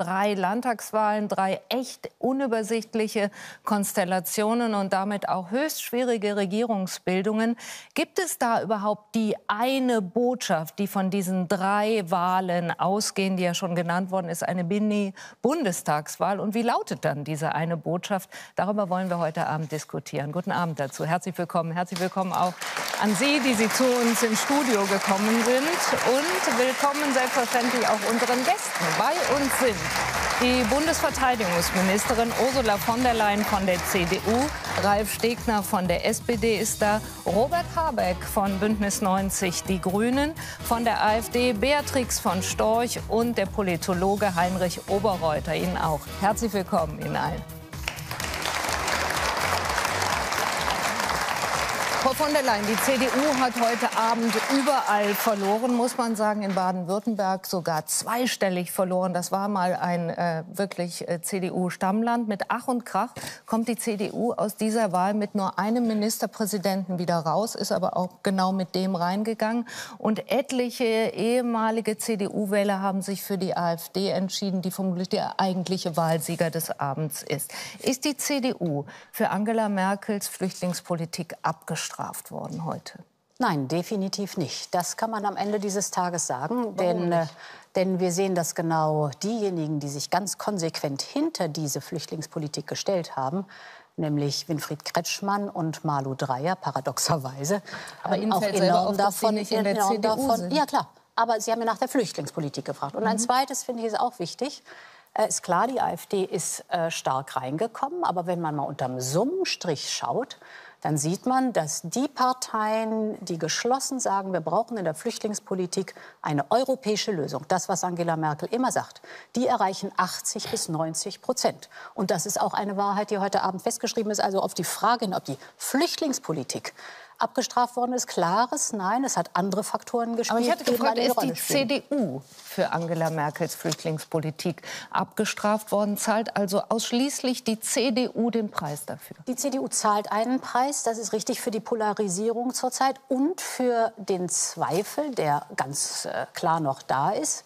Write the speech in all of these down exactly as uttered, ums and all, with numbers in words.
Drei Landtagswahlen, drei echt unübersichtliche Konstellationen und damit auch höchst schwierige Regierungsbildungen. Gibt es da überhaupt die eine Botschaft, die von diesen drei Wahlen ausgehen, die ja schon genannt worden ist, eine Mini-Bundestagswahl? Und wie lautet dann diese eine Botschaft? Darüber wollen wir heute Abend diskutieren. Guten Abend dazu. Herzlich willkommen. Herzlich willkommen auch an Sie, die Sie zu uns ins Studio gekommen sind. Und willkommen selbstverständlich auch unseren Gästen. Bei uns sind die Bundesverteidigungsministerin Ursula von der Leyen von der C D U, Ralf Stegner von der S P D ist da, Robert Habeck von Bündnis neunzig Die Grünen, von der AfD Beatrix von Storch und der Politologe Heinrich Oberreuter. Ihnen auch. Herzlich willkommen Ihnen allen. Frau von der Leyen, die C D U hat heute Abend überall verloren, muss man sagen. In Baden-Württemberg sogar zweistellig verloren. Das war mal ein äh, wirklich äh, C D U-Stammland. Mit Ach und Krach kommt die C D U aus dieser Wahl mit nur einem Ministerpräsidenten wieder raus, ist aber auch genau mit dem reingegangen. Und etliche ehemalige C D U-Wähler haben sich für die AfD entschieden, die vermutlich der eigentliche Wahlsieger des Abends ist. Ist die C D U für Angela Merkels Flüchtlingspolitik abgestraft worden heute? Nein, definitiv nicht. Das kann man am Ende dieses Tages sagen. Denn, äh, denn wir sehen, dass genau diejenigen, die sich ganz konsequent hinter diese Flüchtlingspolitik gestellt haben, nämlich Winfried Kretschmann und Malu Dreyer, paradoxerweise, aber Ihnen auch fällt enorm auf, davon, dass Sie nicht in der C D U davon, sind. Ja, klar. Aber Sie haben ja nach der Flüchtlingspolitik gefragt. Und ein Mhm. zweites, finde ich, ist auch wichtig. Äh, ist klar, die AfD ist äh, stark reingekommen. Aber wenn man mal unterm Summenstrich schaut, dann sieht man, dass die Parteien, die geschlossen sagen, wir brauchen in der Flüchtlingspolitik eine europäische Lösung, das, was Angela Merkel immer sagt, die erreichen achtzig bis neunzig Prozent. Und das ist auch eine Wahrheit, die heute Abend festgeschrieben ist. Also auf die Frage hin, ob die Flüchtlingspolitik abgestraft worden ist, klares Nein. Es hat andere Faktoren gespielt. Aber ich hatte gefragt, die ist die C D U für Angela Merkels Flüchtlingspolitik abgestraft worden? Zahlt also ausschließlich die C D U den Preis dafür? Die C D U zahlt einen Preis, das ist richtig, für die Polarisierung zurzeit und für den Zweifel, der ganz äh, klar noch da ist.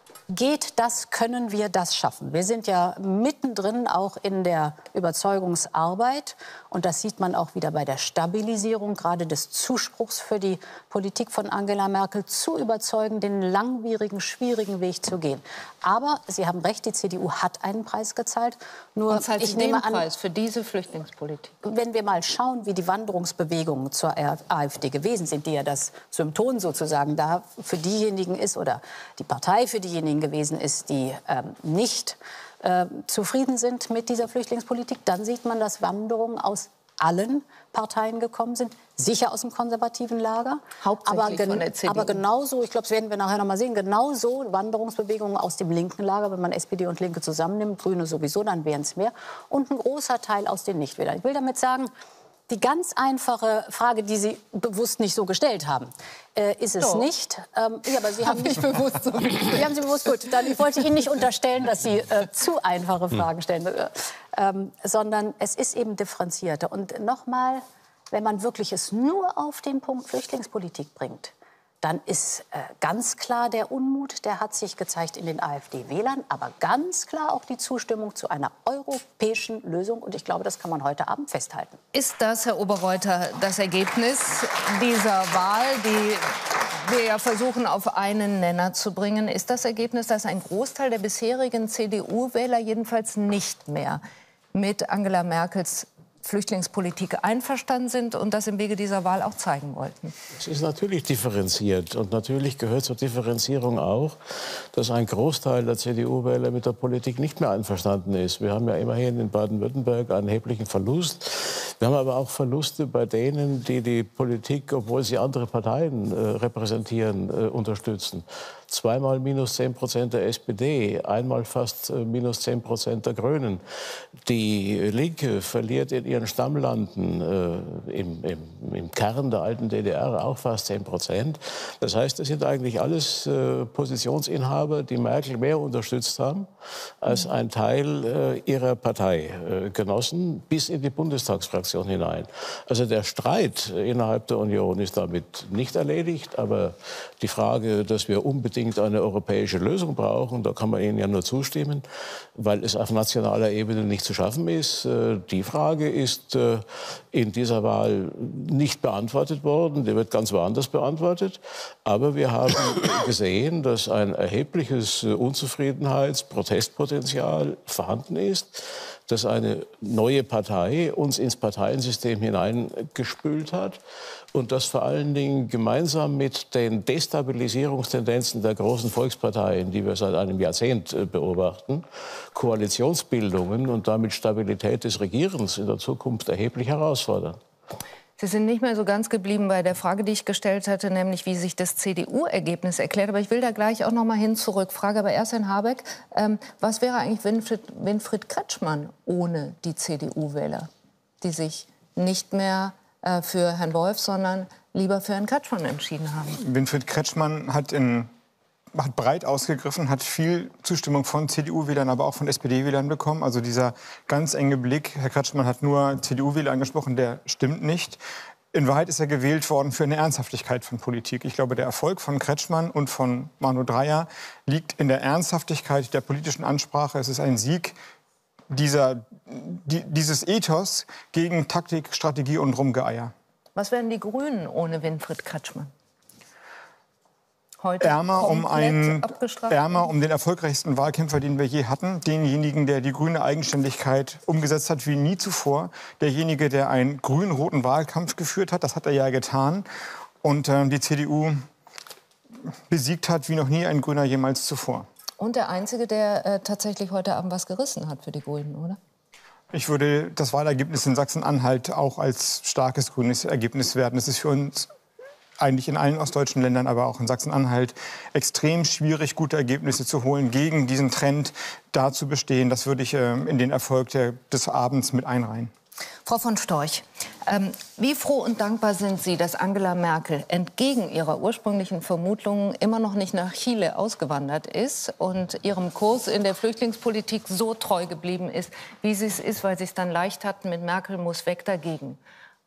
Geht das, können wir das schaffen? Wir sind ja mittendrin auch in der Überzeugungsarbeit. Und das sieht man auch wieder bei der Stabilisierung, gerade des Zuspruchs für die Politik von Angela Merkel, zu überzeugen, den langwierigen, schwierigen Weg zu gehen. Aber Sie haben recht, die C D U hat einen Preis gezahlt. Nur Und zahlt ich sie nehme den an, Preis für diese Flüchtlingspolitik? wenn wir mal schauen, wie die Wanderungsbewegungen zur AfD gewesen sind, die ja das Symptom sozusagen da für diejenigen ist oder die Partei für diejenigen gewesen ist, die ähm, nicht äh, zufrieden sind mit dieser Flüchtlingspolitik, dann sieht man, dass Wanderungen aus allen Parteien gekommen sind, sicher aus dem konservativen Lager, Hauptsächlich aber, gen von der C D U. aber genauso, ich glaube, das werden wir nachher noch mal sehen, genauso Wanderungsbewegungen aus dem linken Lager, wenn man S P D und Linke zusammennimmt, Grüne sowieso, dann wären es mehr, und ein großer Teil aus den Nichtwählern. Ich will damit sagen, die ganz einfache Frage, die Sie bewusst nicht so gestellt haben, äh, ist es Doch. nicht. Ähm, ja, aber Sie haben nicht bewusst so. Sie haben Sie bewusst gut. Dann, ich wollte Ihnen nicht unterstellen, dass Sie äh, zu einfache Fragen stellen, äh, ähm, sondern es ist eben differenzierter. Und nochmal, wenn man wirklich es nur auf den Punkt Flüchtlingspolitik bringt, dann ist äh, ganz klar der Unmut, der hat sich gezeigt in den AfD-Wählern, aber ganz klar auch die Zustimmung zu einer europäischen Lösung. Und ich glaube, das kann man heute Abend festhalten. Ist das, Herr Oberreuter, das Ergebnis dieser Wahl, die wir ja versuchen, auf einen Nenner zu bringen? Ist das Ergebnis, dass ein Großteil der bisherigen C D U-Wähler jedenfalls nicht mehr mit Angela Merkels Flüchtlingspolitik einverstanden sind und das im Wege dieser Wahl auch zeigen wollten? Es ist natürlich differenziert. Und natürlich gehört zur Differenzierung auch, dass ein Großteil der C D U-Wähler mit der Politik nicht mehr einverstanden ist. Wir haben ja immerhin in Baden-Württemberg einen erheblichen Verlust. Wir haben aber auch Verluste bei denen, die die Politik, obwohl sie andere Parteien äh, repräsentieren, äh, unterstützen. Zweimal minus zehn Prozent der S P D, einmal fast äh, minus zehn Prozent der Grünen. Die Linke verliert in ihren Stammlanden äh, im, im, im Kern der alten D D R auch fast zehn Prozent. Das heißt, das sind eigentlich alles äh, Positionsinhaber, die Merkel mehr unterstützt haben als ein Teil äh, ihrer Parteigenossen bis in die Bundestagsfraktion hinein. Also der Streit innerhalb der Union ist damit nicht erledigt, aber die Frage, dass wir unbedingt unbedingt eine europäische Lösung brauchen. Da kann man Ihnen ja nur zustimmen, weil es auf nationaler Ebene nicht zu schaffen ist. Die Frage ist in dieser Wahl nicht beantwortet worden. Die wird ganz woanders beantwortet. Aber wir haben gesehen, dass ein erhebliches Unzufriedenheits-, Protestpotenzial vorhanden ist, dass eine neue Partei uns ins Parteiensystem hineingespült hat und das vor allen Dingen gemeinsam mit den Destabilisierungstendenzen der großen Volksparteien, die wir seit einem Jahrzehnt beobachten, Koalitionsbildungen und damit Stabilität des Regierens in der Zukunft erheblich herausfordern. Sie sind nicht mehr so ganz geblieben bei der Frage, die ich gestellt hatte, nämlich wie sich das C D U-Ergebnis erklärt. Aber ich will da gleich auch noch mal hin zurück. Frage aber erst Herrn Habeck. Ähm, was wäre eigentlich Winfried, Winfried Kretschmann ohne die C D U-Wähler, die sich nicht mehr äh, für Herrn Wolf, sondern lieber für Herrn Kretschmann entschieden haben? Winfried Kretschmann hat in hat breit ausgegriffen, hat viel Zustimmung von C D U-Wählern, aber auch von S P D-Wählern bekommen. Also dieser ganz enge Blick, Herr Kretschmann hat nur C D U-Wähler angesprochen, der stimmt nicht. In Wahrheit ist er gewählt worden für eine Ernsthaftigkeit von Politik. Ich glaube, der Erfolg von Kretschmann und von Manu Dreyer liegt in der Ernsthaftigkeit der politischen Ansprache. Es ist ein Sieg dieser, die, dieses Ethos gegen Taktik, Strategie und Rumgeeier. Was wären die Grünen ohne Winfried Kretschmann? Ärmer um, einen, ärmer um den erfolgreichsten Wahlkämpfer, den wir je hatten. Denjenigen, der die grüne Eigenständigkeit umgesetzt hat wie nie zuvor. Derjenige, der einen grün-roten Wahlkampf geführt hat. Das hat er ja getan. Und äh, die C D U besiegt hat wie noch nie ein Grüner jemals zuvor. Und der Einzige, der äh, tatsächlich heute Abend was gerissen hat für die Grünen, oder? Ich würde das Wahlergebnis in Sachsen-Anhalt auch als starkes grünes Ergebnis werten. Es ist für uns eigentlich in allen ostdeutschen Ländern, aber auch in Sachsen-Anhalt, extrem schwierig, gute Ergebnisse zu holen, gegen diesen Trend da zu bestehen. Das würde ich äh, in den Erfolg der, des Abends mit einreihen. Frau von Storch, ähm, wie froh und dankbar sind Sie, dass Angela Merkel entgegen ihrer ursprünglichen Vermutungen immer noch nicht nach Chile ausgewandert ist und ihrem Kurs in der Flüchtlingspolitik so treu geblieben ist, wie sie es ist, weil sie es dann leicht hatten, mit Merkel muss weg dagegen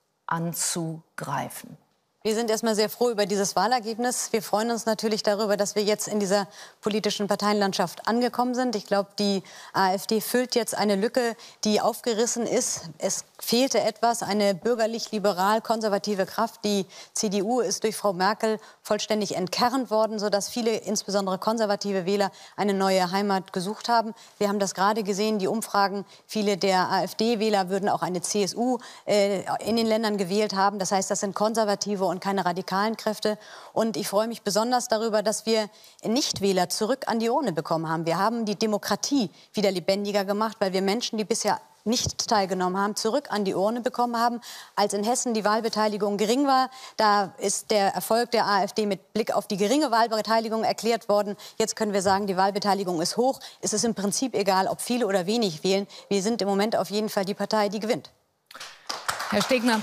anzugreifen? Wir sind erstmal sehr froh über dieses Wahlergebnis. Wir freuen uns natürlich darüber, dass wir jetzt in dieser politischen Parteienlandschaft angekommen sind. Ich glaube, die AfD füllt jetzt eine Lücke, die aufgerissen ist. Es fehlte etwas, eine bürgerlich-liberal-konservative Kraft. Die C D U ist durch Frau Merkel vollständig entkernt worden, sodass viele, insbesondere konservative Wähler, eine neue Heimat gesucht haben. Wir haben das gerade gesehen, die Umfragen. Viele der AfD-Wähler würden auch eine C S U äh, in den Ländern gewählt haben. Das heißt, das sind konservative und keine radikalen Kräfte. Und ich freue mich besonders darüber, dass wir Nichtwähler zurück an die Urne bekommen haben. Wir haben die Demokratie wieder lebendiger gemacht, weil wir Menschen, die bisher nicht teilgenommen haben, zurück an die Urne bekommen haben. Als in Hessen die Wahlbeteiligung gering war, da ist der Erfolg der AfD mit Blick auf die geringe Wahlbeteiligung erklärt worden. Jetzt können wir sagen, die Wahlbeteiligung ist hoch. Es ist im Prinzip egal, ob viele oder wenig wählen. Wir sind im Moment auf jeden Fall die Partei, die gewinnt. Herr Stegner,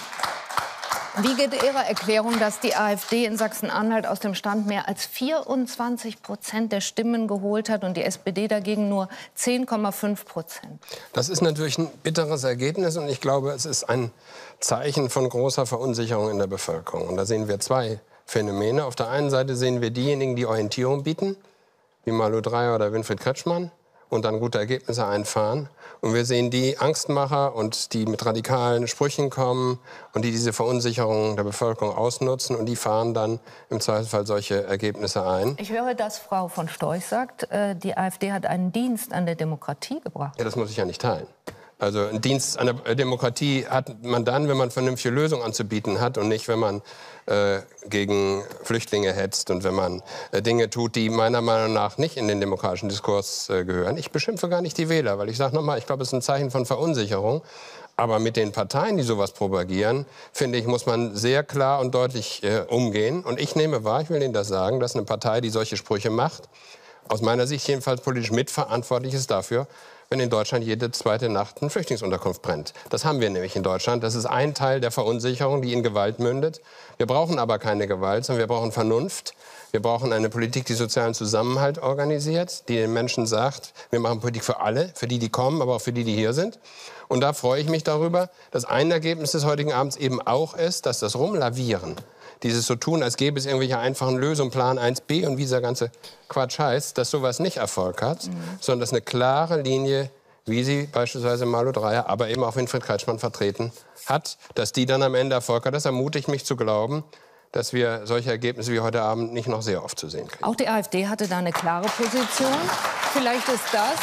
wie geht Ihre Erklärung, dass die AfD in Sachsen-Anhalt aus dem Stand mehr als vierundzwanzig Prozent der Stimmen geholt hat und die S P D dagegen nur zehn Komma fünf Prozent? Das ist natürlich ein bitteres Ergebnis und ich glaube, es ist ein Zeichen von großer Verunsicherung in der Bevölkerung. Und da sehen wir zwei Phänomene. Auf der einen Seite sehen wir diejenigen, die Orientierung bieten, wie Malu Dreyer oder Winfried Kretschmann, und dann gute Ergebnisse einfahren. Und wir sehen die Angstmacher und die mit radikalen Sprüchen kommen und die diese Verunsicherung der Bevölkerung ausnutzen und die fahren dann im Zweifelsfall solche Ergebnisse ein. Ich höre, dass Frau von Storch sagt, die AfD hat einen Dienst an der Demokratie gebracht. Ja, das muss ich ja nicht teilen. Also einen Dienst an der Demokratie hat man dann, wenn man vernünftige Lösungen anzubieten hat und nicht, wenn man äh, gegen Flüchtlinge hetzt und wenn man äh, Dinge tut, die meiner Meinung nach nicht in den demokratischen Diskurs äh, gehören. Ich beschimpfe gar nicht die Wähler, weil ich sage nochmal, ich glaube, es ist ein Zeichen von Verunsicherung. Aber mit den Parteien, die sowas propagieren, finde ich, muss man sehr klar und deutlich äh, umgehen. Und ich nehme wahr, ich will Ihnen das sagen, dass eine Partei, die solche Sprüche macht, aus meiner Sicht jedenfalls politisch mitverantwortlich ist dafür, wenn in Deutschland jede zweite Nacht eine Flüchtlingsunterkunft brennt. Das haben wir nämlich in Deutschland. Das ist ein Teil der Verunsicherung, die in Gewalt mündet. Wir brauchen aber keine Gewalt, sondern wir brauchen Vernunft. Wir brauchen eine Politik, die sozialen Zusammenhalt organisiert, die den Menschen sagt, wir machen Politik für alle, für die, die kommen, aber auch für die, die hier sind. Und da freue ich mich darüber, dass ein Ergebnis des heutigen Abends eben auch ist, dass das Rumlavieren dieses so tun, als gäbe es irgendwelche einfachen Lösungen, Plan eins b und wie dieser ganze Quatsch heißt, dass sowas nicht Erfolg hat, mhm. sondern dass eine klare Linie, wie sie beispielsweise Malu Dreyer, aber eben auch Winfried Kretschmann vertreten hat, dass die dann am Ende Erfolg hat. Das ermutigt mich zu glauben, dass wir solche Ergebnisse wie heute Abend nicht noch sehr oft zu sehen kriegen. Auch die AfD hatte da eine klare Position. Vielleicht ist das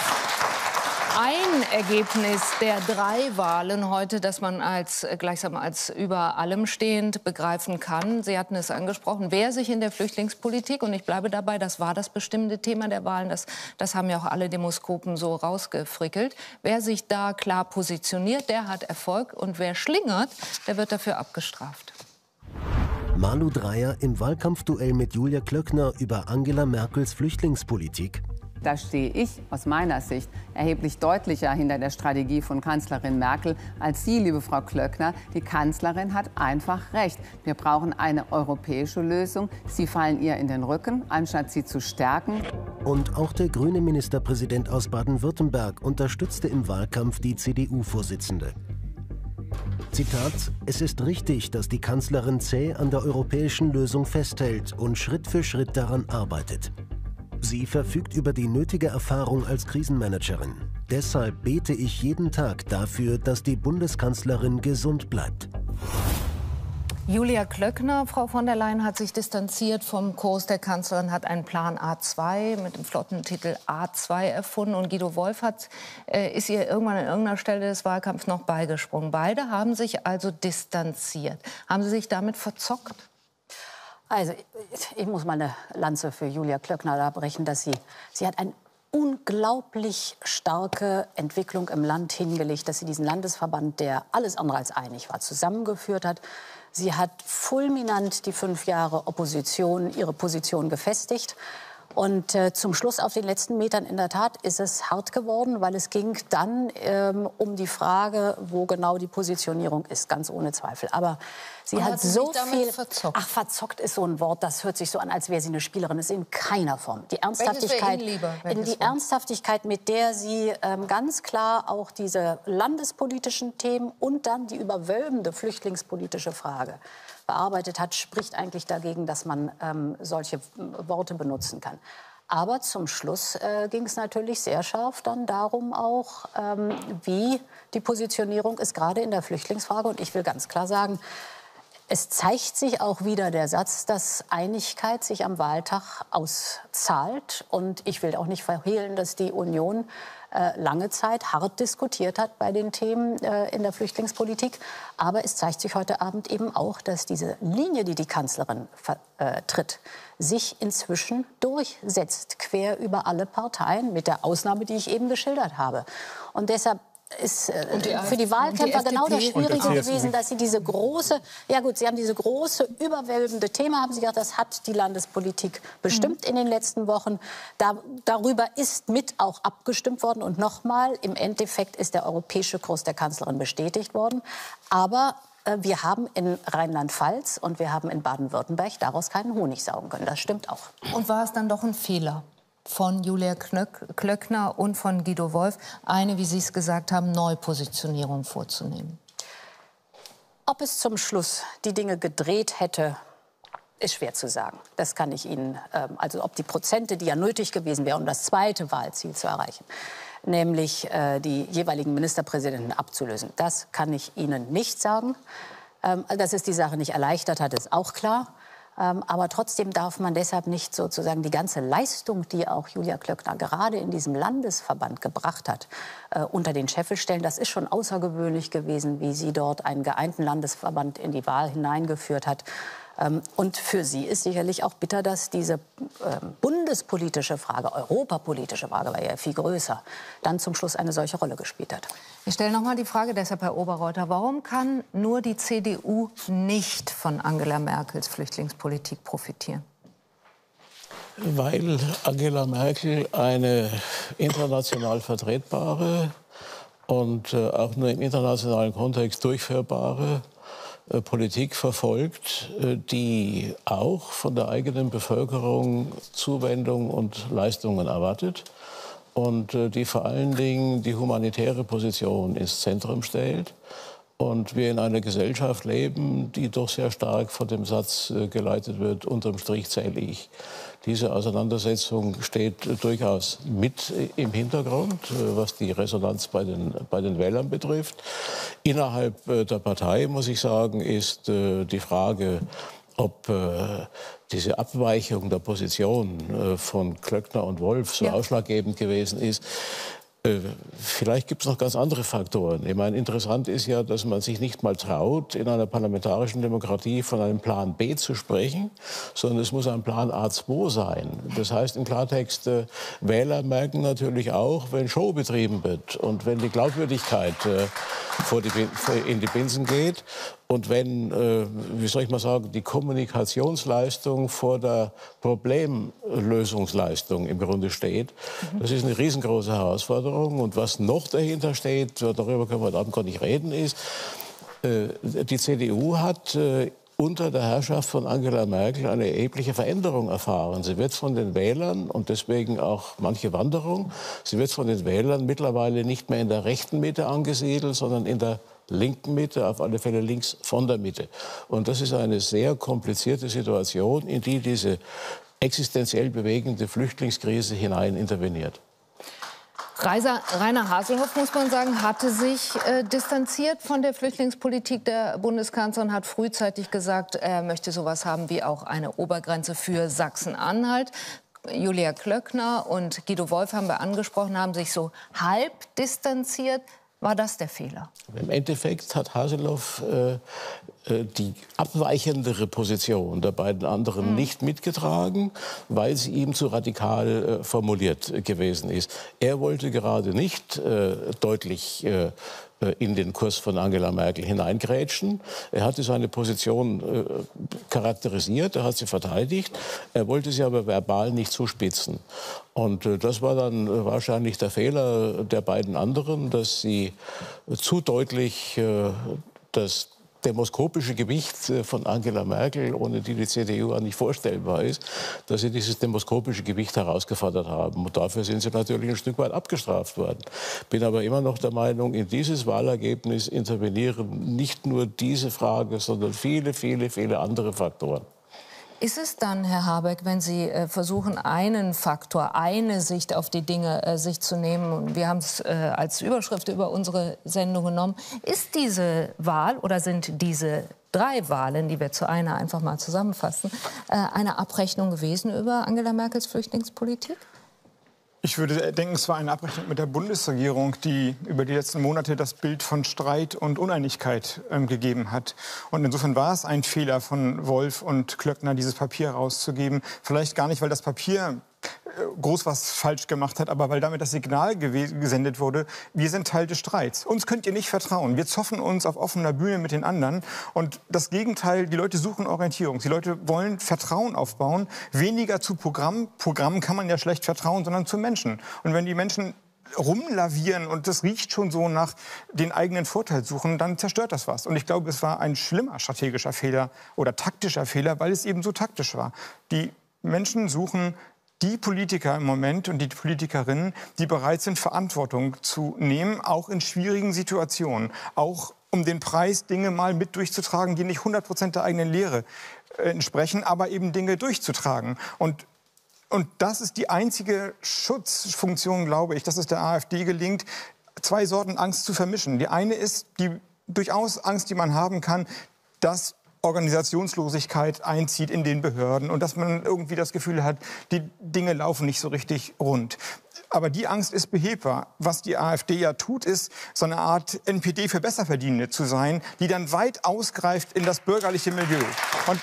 ein Ergebnis der drei Wahlen heute, das man als gleichsam als über allem stehend begreifen kann. Sie hatten es angesprochen, wer sich in der Flüchtlingspolitik, und ich bleibe dabei, das war das bestimmte Thema der Wahlen, das, das haben ja auch alle Demoskopen so rausgefrickelt, wer sich da klar positioniert, der hat Erfolg, und wer schlingert, der wird dafür abgestraft. Malu Dreyer im Wahlkampfduell mit Julia Klöckner über Angela Merkels Flüchtlingspolitik. Da stehe ich aus meiner Sicht erheblich deutlicher hinter der Strategie von Kanzlerin Merkel als Sie, liebe Frau Klöckner. Die Kanzlerin hat einfach recht. Wir brauchen eine europäische Lösung. Sie fallen ihr in den Rücken, anstatt sie zu stärken. Und auch der grüne Ministerpräsident aus Baden-Württemberg unterstützte im Wahlkampf die C D U-Vorsitzende. Zitat: Es ist richtig, dass die Kanzlerin zäh an der europäischen Lösung festhält und Schritt für Schritt daran arbeitet. Sie verfügt über die nötige Erfahrung als Krisenmanagerin. Deshalb bete ich jeden Tag dafür, dass die Bundeskanzlerin gesund bleibt. Julia Klöckner, Frau von der Leyen, hat sich distanziert vom Kurs der Kanzlerin, hat einen Plan A zwei mit dem flotten Titel A zwei erfunden. Und Guido Wolf hat, äh, ist ihr irgendwann an irgendeiner Stelle des Wahlkampfs noch beigesprungen. Beide haben sich also distanziert. Haben Sie sich damit verzockt? Also ich muss mal eine Lanze für Julia Klöckner da brechen, dass sie, sie hat eine unglaublich starke Entwicklung im Land hingelegt, dass sie diesen Landesverband, der alles andere als einig war, zusammengeführt hat. Sie hat fulminant die fünf Jahre Opposition ihre Position gefestigt. Und äh, zum Schluss auf den letzten Metern in der Tat ist es hart geworden, weil es ging dann ähm, um die Frage, wo genau die Positionierung ist, ganz ohne Zweifel. Aber sie Und hat, hat sie so sich damit viel... verzockt? Ach, verzockt ist so ein Wort, das hört sich so an, als wäre sie eine Spielerin. Das ist in keiner Form. Die Ernsthaftigkeit, Welches wäre Ihnen lieber? in die Welches Wort? Ernsthaftigkeit, mit der sie ähm, ganz klar auch diese landespolitischen Themen und dann die überwölbende flüchtlingspolitische Frage bearbeitet hat, spricht eigentlich dagegen, dass man ähm, solche Worte benutzen kann. Aber zum Schluss äh, ging es natürlich sehr scharf dann darum auch, ähm, wie die Positionierung ist, gerade in der Flüchtlingsfrage. Und ich will ganz klar sagen, es zeigt sich auch wieder der Satz, dass Einigkeit sich am Wahltag auszahlt. Und ich will auch nicht verhehlen, dass die Union äh, lange Zeit hart diskutiert hat bei den Themen äh, in der Flüchtlingspolitik. Aber es zeigt sich heute Abend eben auch, dass diese Linie, die die Kanzlerin vertritt, sich inzwischen durchsetzt, quer über alle Parteien, mit der Ausnahme, die ich eben geschildert habe. Und deshalb ist äh, die für die Wahlkämpfer die genau das Schwierige gewesen, dass sie diese große, ja gut, sie haben diese große, überwältigende Thema, haben sie gesagt, das hat die Landespolitik bestimmt mhm. in den letzten Wochen. Da, darüber ist mit auch abgestimmt worden. Und nochmal, im Endeffekt ist der europäische Kurs der Kanzlerin bestätigt worden. Aber äh, wir haben in Rheinland-Pfalz und wir haben in Baden-Württemberg daraus keinen Honig saugen können. Das stimmt auch. Und war es dann doch ein Fehler von Julia Klöckner und von Guido Wolf, eine, wie Sie es gesagt haben, Neupositionierung vorzunehmen? Ob es zum Schluss die Dinge gedreht hätte, ist schwer zu sagen. Das kann ich Ihnen, also ob die Prozente, die ja nötig gewesen wären, um das zweite Wahlziel zu erreichen, nämlich die jeweiligen Ministerpräsidenten abzulösen, das kann ich Ihnen nicht sagen. Dass es die Sache nicht erleichtert hat, ist auch klar. Ähm, aber trotzdem darf man deshalb nicht sozusagen die ganze Leistung, die auch Julia Klöckner gerade in diesem Landesverband gebracht hat, äh, unter den Scheffel stellen. Das ist schon außergewöhnlich gewesen, wie sie dort einen geeinten Landesverband in die Wahl hineingeführt hat. Ähm, und für sie ist sicherlich auch bitter, dass diese ähm, bundespolitische Frage, europapolitische Frage, war ja viel größer, dann zum Schluss eine solche Rolle gespielt hat. Ich stelle noch mal die Frage deshalb, Herr Oberreuter, warum kann nur die C D U nicht von Angela Merkels Flüchtlingspolitik profitieren? Weil Angela Merkel eine international vertretbare und äh, auch nur im internationalen Kontext durchführbare äh, Politik verfolgt, äh, die auch von der eigenen Bevölkerung Zuwendung und Leistungen erwartet. Und äh, die vor allen Dingen die humanitäre Position ins Zentrum stellt und wir in einer Gesellschaft leben, die doch sehr stark von dem Satz äh, geleitet wird, unterm Strich zähle ich. Diese Auseinandersetzung steht äh, durchaus mit äh, im Hintergrund, äh, was die Resonanz bei den, bei den Wählern betrifft. Innerhalb äh, der Partei, muss ich sagen, ist äh, die Frage, ob äh, diese Abweichung der Position äh, von Klöckner und Wolf so ja. ausschlaggebend gewesen ist. Äh, vielleicht gibt es noch ganz andere Faktoren. Ich meine, interessant ist ja, dass man sich nicht mal traut, in einer parlamentarischen Demokratie von einem Plan B zu sprechen, sondern es muss ein Plan A zwei sein. Das heißt im Klartext, äh, Wähler merken natürlich auch, wenn Show betrieben wird und wenn die Glaubwürdigkeit äh, vor die, vor, in die Binsen geht. Und wenn, äh, wie soll ich mal sagen, die Kommunikationsleistung vor der Problemlösungsleistung im Grunde steht, das ist eine riesengroße Herausforderung. Und was noch dahinter steht, darüber können wir heute Abend gar nicht reden, ist, äh, die C D U hat äh, unter der Herrschaft von Angela Merkel eine erhebliche Veränderung erfahren. Sie wird von den Wählern, und deswegen auch manche Wanderung, sie wird von den Wählern mittlerweile nicht mehr in der rechten Mitte angesiedelt, sondern in der linken Mitte, auf alle Fälle links von der Mitte. Und das ist eine sehr komplizierte Situation, in die diese existenziell bewegende Flüchtlingskrise hinein interveniert. Reiser, Rainer Haselhoff, muss man sagen, hatte sich äh, distanziert von der Flüchtlingspolitik der Bundeskanzlerin und hat frühzeitig gesagt, er möchte sowas haben wie auch eine Obergrenze für Sachsen-Anhalt. Julia Klöckner und Guido Wolf haben wir angesprochen, haben sich so halb distanziert. War das der Fehler? Im Endeffekt hat Haselhoff äh, die abweichendere Position der beiden anderen mhm. nicht mitgetragen, weil sie ihm zu radikal äh, formuliert gewesen ist. Er wollte gerade nicht äh, deutlich äh, in den Kurs von Angela Merkel hineingrätschen. Er hatte seine Position äh, charakterisiert, er hat sie verteidigt. Er wollte sie aber verbal nicht zuspitzen. Und äh, das war dann äh, wahrscheinlich der Fehler der beiden anderen, dass sie äh, zu deutlich äh, das demoskopische Gewicht von Angela Merkel, ohne die die C D U auch nicht vorstellbar ist, dass sie dieses demoskopische Gewicht herausgefordert haben. Und dafür sind sie natürlich ein Stück weit abgestraft worden. Bin aber immer noch der Meinung, in dieses Wahlergebnis intervenieren nicht nur diese Frage, sondern viele, viele, viele andere Faktoren. Ist es dann, Herr Habeck, wenn Sie äh, versuchen, einen Faktor, eine Sicht auf die Dinge äh, sich zu nehmen, und wir haben es äh, als Überschrift über unsere Sendung genommen, ist diese Wahl oder sind diese drei Wahlen, die wir zu einer einfach mal zusammenfassen, äh, eine Abrechnung gewesen über Angela Merkels Flüchtlingspolitik? Ich würde denken, es war eine Abrechnung mit der Bundesregierung, die über die letzten Monate das Bild von Streit und Uneinigkeit ähm, gegeben hat. Und insofern war es ein Fehler von Wolf und Klöckner, dieses Papier rauszugeben. Vielleicht gar nicht, weil das Papier groß was falsch gemacht hat, aber weil damit das Signal gesendet wurde, wir sind Teil des Streits. Uns könnt ihr nicht vertrauen. Wir zoffen uns auf offener Bühne mit den anderen. Und das Gegenteil, die Leute suchen Orientierung. Die Leute wollen Vertrauen aufbauen, weniger zu Programm. Programmen kann man ja schlecht vertrauen, sondern zu Menschen. Und wenn die Menschen rumlavieren und das riecht schon so nach den eigenen Vorteil suchen, dann zerstört das was. Und ich glaube, es war ein schlimmer strategischer Fehler oder taktischer Fehler, weil es eben so taktisch war. Die Menschen suchen die Politiker im Moment und die Politikerinnen, die bereit sind, Verantwortung zu nehmen, auch in schwierigen Situationen. Auch um den Preis, Dinge mal mit durchzutragen, die nicht hundert Prozent der eigenen Lehre äh, entsprechen, aber eben Dinge durchzutragen. Und, und das ist die einzige Schutzfunktion, glaube ich, dass es der AfD gelingt, zwei Sorten Angst zu vermischen. Die eine ist die durchaus Angst, die man haben kann, dass Organisationslosigkeit einzieht in den Behörden und dass man irgendwie das Gefühl hat, die Dinge laufen nicht so richtig rund. Aber die Angst ist behebbar. Was die AfD ja tut, ist so eine Art N P D für Besserverdienende zu sein, die dann weit ausgreift in das bürgerliche Milieu. Und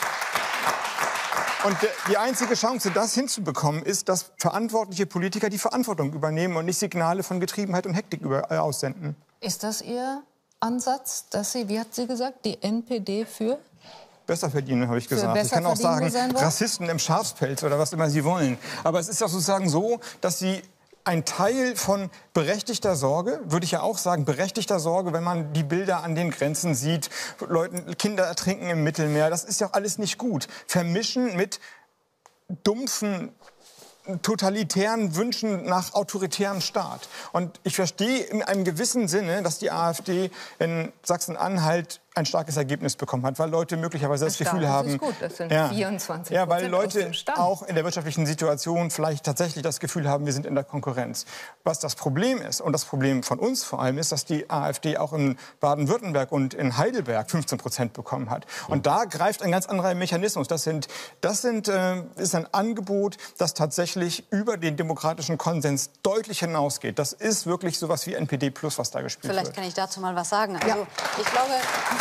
Und die einzige Chance, das hinzubekommen, ist, dass verantwortliche Politiker die Verantwortung übernehmen und nicht Signale von Getriebenheit und Hektik über, äh, aussenden. Ist das Ihr Ansatz, dass Sie, wie hat sie gesagt, die N P D für? Besserverdienende, habe ich gesagt. Ich kann auch sagen, Rassisten im Schafspelz oder was immer sie wollen. Aber es ist ja sozusagen so, dass sie ein Teil von berechtigter Sorge, würde ich ja auch sagen, berechtigter Sorge, wenn man die Bilder an den Grenzen sieht, Leuten, Kinder ertrinken im Mittelmeer, das ist ja alles nicht gut. Vermischen mit dumpfen totalitären Wünschen nach autoritärem Staat. Und ich verstehe in einem gewissen Sinne, dass die AfD in Sachsen-Anhalt ein starkes Ergebnis bekommen hat, weil Leute möglicherweise das, das Gefühl das haben, ist gut. Das sind ja, vierundzwanzig ja, weil Prozent Leute aus dem Stand. auch in der wirtschaftlichen Situation vielleicht tatsächlich das Gefühl haben, wir sind in der Konkurrenz. Was das Problem ist, und das Problem von uns vor allem ist, dass die AfD auch in Baden-Württemberg und in Heidelberg fünfzehn Prozent bekommen hat. Und da greift ein ganz anderer Mechanismus. Das sind, das sind, äh, ist ein Angebot, das tatsächlich über den demokratischen Konsens deutlich hinausgeht. Das ist wirklich sowas wie N P D plus, was da gespielt Vielleicht wird. kann ich dazu mal was sagen. Also, Ja. ich glaube,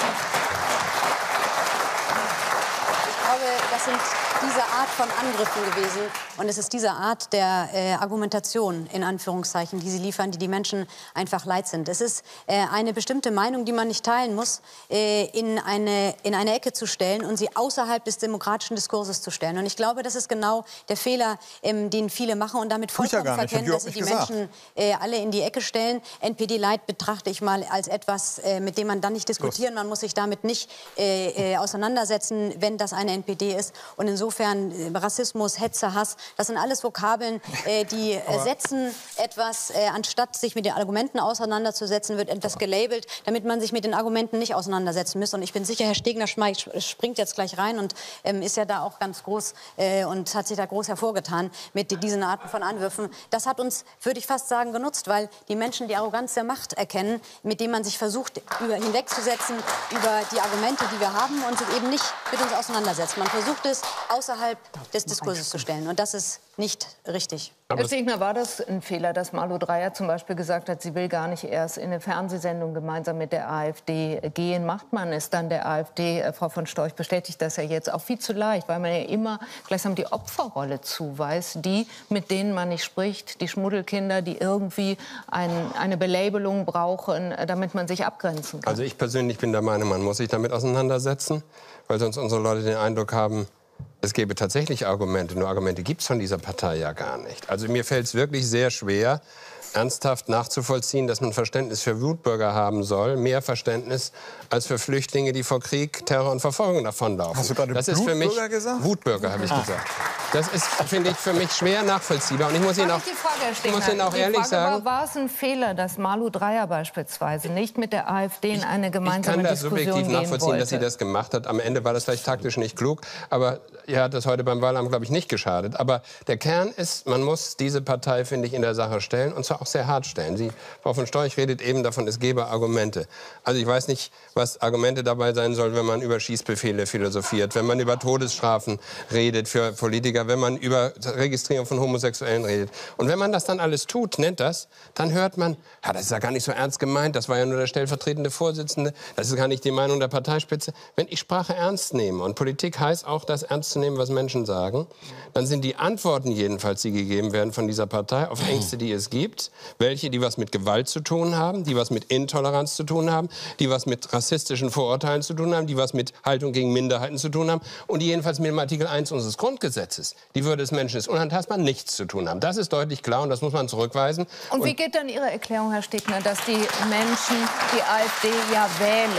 ich glaube, das sind diese Art von Angriffen gewesen. Und es ist diese Art der äh, Argumentation, in Anführungszeichen, die sie liefern, die die Menschen einfach leid sind. Es ist äh, eine bestimmte Meinung, die man nicht teilen muss, äh, in, eine, in eine Ecke zu stellen und sie außerhalb des demokratischen Diskurses zu stellen. Und ich glaube, das ist genau der Fehler, ähm, den viele machen und damit vollkommen ja verkennen, dass sie die gesagt. Menschen äh, alle in die Ecke stellen. N P D-Light betrachte ich mal als etwas, äh, mit dem man dann nicht diskutieren, man muss sich damit nicht äh, äh, auseinandersetzen, wenn das eine N P D ist. Und insofern äh, Rassismus, Hetze, Hass, das sind alles Vokabeln, äh, die äh, setzen etwas, äh, anstatt sich mit den Argumenten auseinanderzusetzen, wird etwas gelabelt, damit man sich mit den Argumenten nicht auseinandersetzen muss. Und ich bin sicher, Herr Stegner springt jetzt gleich rein und ähm, ist ja da auch ganz groß äh, und hat sich da groß hervorgetan mit diesen Arten von Anwürfen. Das hat uns, würde ich fast sagen, genutzt, weil die Menschen die Arroganz der Macht erkennen, mit dem man sich versucht, über, hinwegzusetzen über die Argumente, die wir haben und sich eben nicht mit uns auseinandersetzt. Man versucht es außerhalb des Diskurses zu stellen. Und das ist nicht richtig. Herr Stegner, war das ein Fehler, dass Malu Dreyer zum Beispiel gesagt hat, sie will gar nicht erst in eine Fernsehsendung gemeinsam mit der AfD gehen? Macht man es dann der AfD? Frau von Storch bestätigt das ja jetzt auch viel zu leicht, weil man ja immer gleichsam die Opferrolle zuweist, die, mit denen man nicht spricht, die Schmuddelkinder, die irgendwie ein, eine Belabelung brauchen, damit man sich abgrenzen kann. Also ich persönlich bin der Meinung, man muss sich damit auseinandersetzen, weil sonst unsere Leute den Eindruck haben, es gäbe tatsächlich Argumente, nur Argumente gibt es von dieser Partei ja gar nicht. Also mir fällt es wirklich sehr schwer, ernsthaft nachzuvollziehen, dass man Verständnis für Wutbürger haben soll, mehr Verständnis als für Flüchtlinge, die vor Krieg, Terror und Verfolgung davonlaufen. Hast du gerade das ist für mich Blutbürger gesagt? Wutbürger, habe ich Ah. gesagt. Das ist, finde ich, für mich schwer nachvollziehbar. Und ich muss Ihnen auch, Die Frage, Herr ich Stegner, muss Ihnen auch die ehrlich Frage sagen, war, war es ein Fehler, dass Malu Dreyer beispielsweise nicht mit der AfD in eine ich gemeinsame kann das Diskussion subjektiv gehen nachvollziehen, wollte? dass sie das gemacht hat. Am Ende war das vielleicht taktisch nicht klug, aber ihr hat das heute beim Wahlamt, glaube ich, nicht geschadet. Aber der Kern ist, man muss diese Partei, finde ich, in der Sache stellen, und zwar auch sehr hart stellen. Sie, Frau von Storch redet eben davon, es gäbe Argumente. Also ich weiß nicht, was Argumente dabei sein sollen, wenn man über Schießbefehle philosophiert, wenn man über Todesstrafen redet für Politiker, wenn man über Registrierung von Homosexuellen redet. Und wenn man das dann alles tut, nennt das, dann hört man, ja, das ist ja gar nicht so ernst gemeint, das war ja nur der stellvertretende Vorsitzende, das ist gar nicht die Meinung der Parteispitze. Wenn ich Sprache ernst nehme, und Politik heißt auch, das ernst zu nehmen, was Menschen sagen, dann sind die Antworten jedenfalls, die gegeben werden von dieser Partei auf Ängste, die es gibt, welche, die was mit Gewalt zu tun haben, die was mit Intoleranz zu tun haben, die was mit rassistischen Vorurteilen zu tun haben, die was mit Haltung gegen Minderheiten zu tun haben und die jedenfalls mit dem Artikel eins unseres Grundgesetzes, die Würde des Menschen ist unantastbar, nichts zu tun haben. Das ist deutlich klar und das muss man zurückweisen. Und wie geht dann Ihre Erklärung, Herr Stegner, dass die Menschen die AfD ja wählen?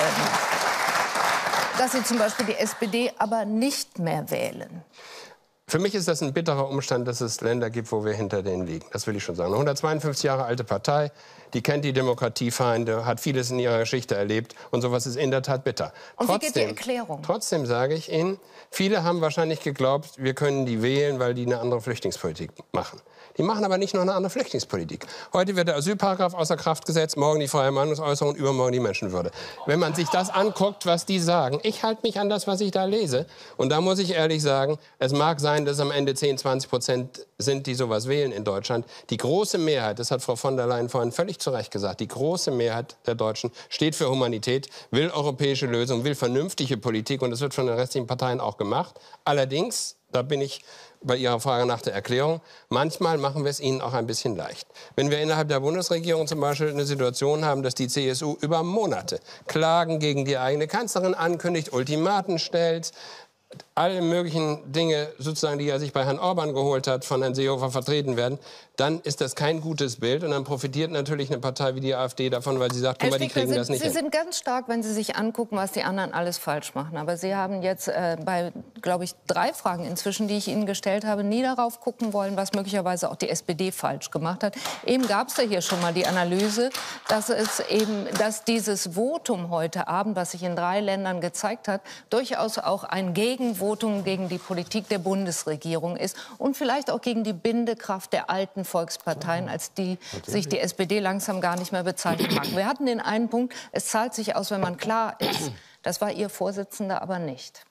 Dass sie zum Beispiel die S P D aber nicht mehr wählen? Für mich ist das ein bitterer Umstand, dass es Länder gibt, wo wir hinter denen liegen. Das will ich schon sagen. Eine hundertzweiundfünfzig Jahre alte Partei, die kennt die Demokratiefeinde, hat vieles in ihrer Geschichte erlebt. Und sowas ist in der Tat bitter. Und trotzdem, wie geht die Erklärung? Trotzdem sage ich Ihnen, viele haben wahrscheinlich geglaubt, wir können die wählen, weil die eine andere Flüchtlingspolitik machen. Die machen aber nicht nur eine andere Flüchtlingspolitik. Heute wird der Asylparagraf außer Kraft gesetzt, morgen die freie Meinungsäußerung, übermorgen die Menschenwürde. Wenn man sich das anguckt, was die sagen, ich halte mich an das, was ich da lese. Und da muss ich ehrlich sagen, es mag sein, dass am Ende zehn, zwanzig Prozent sind, die sowas wählen in Deutschland. Die große Mehrheit, das hat Frau von der Leyen vorhin völlig zu Recht gesagt, die große Mehrheit der Deutschen steht für Humanität, will europäische Lösungen, will vernünftige Politik. Und das wird von den restlichen Parteien auch gemacht. Allerdings, da bin ich bei Ihrer Frage nach der Erklärung, manchmal machen wir es ihnen auch ein bisschen leicht. Wenn wir innerhalb der Bundesregierung zum Beispiel eine Situation haben, dass die C S U über Monate Klagen gegen die eigene Kanzlerin ankündigt, Ultimaten stellt, alle möglichen Dinge, sozusagen, die er sich bei Herrn Orban geholt hat, von Herrn Seehofer vertreten werden, dann ist das kein gutes Bild. Und dann profitiert natürlich eine Partei wie die AfD davon, weil sie sagt, guck mal, die kriegen das nicht hin. Sie sind ganz stark, wenn Sie sich angucken, was die anderen alles falsch machen. Aber Sie haben jetzt äh, bei, glaube ich, drei Fragen inzwischen, die ich Ihnen gestellt habe, nie darauf gucken wollen, was möglicherweise auch die S P D falsch gemacht hat. Eben gab es ja hier schon mal die Analyse, dass es eben, dass dieses Votum heute Abend, was sich in drei Ländern gezeigt hat, durchaus auch ein Gegenvotum gegen die Politik der Bundesregierung ist und vielleicht auch gegen die Bindekraft der alten Volksparteien, als die sich die S P D langsam gar nicht mehr bezeichnen mag. Wir hatten den einen Punkt, es zahlt sich aus, wenn man klar ist. Das war Ihr Vorsitzender aber nicht.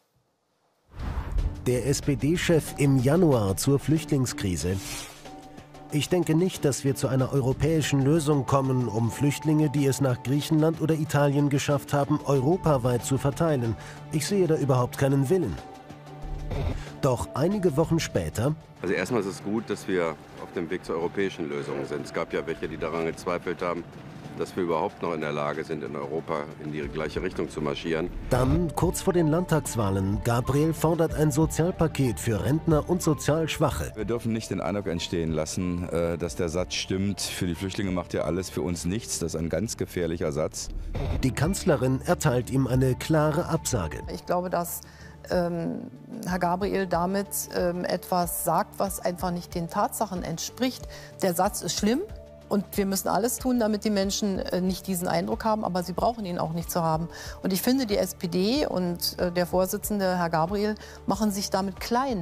Der S P D-Chef im Januar zur Flüchtlingskrise. Ich denke nicht, dass wir zu einer europäischen Lösung kommen, um Flüchtlinge, die es nach Griechenland oder Italien geschafft haben, europaweit zu verteilen. Ich sehe da überhaupt keinen Willen. Doch einige Wochen später... Also erstmal ist es gut, dass wir auf dem Weg zur europäischen Lösung sind. Es gab ja welche, die daran gezweifelt haben, dass wir überhaupt noch in der Lage sind, in Europa in die gleiche Richtung zu marschieren. Dann, kurz vor den Landtagswahlen, Gabriel fordert ein Sozialpaket für Rentner und sozial Schwache. Wir dürfen nicht den Eindruck entstehen lassen, dass der Satz stimmt, für die Flüchtlinge macht ja alles, für uns nichts. Das ist ein ganz gefährlicher Satz. Die Kanzlerin erteilt ihm eine klare Absage. Ich glaube, dass ähm, Herr Gabriel damit ähm, etwas sagt, was einfach nicht den Tatsachen entspricht. Der Satz ist schlimm. Und wir müssen alles tun, damit die Menschen äh, nicht diesen Eindruck haben, aber sie brauchen ihn auch nicht zu haben. Und ich finde, die S P D und äh, der Vorsitzende, Herr Gabriel, machen sich damit klein.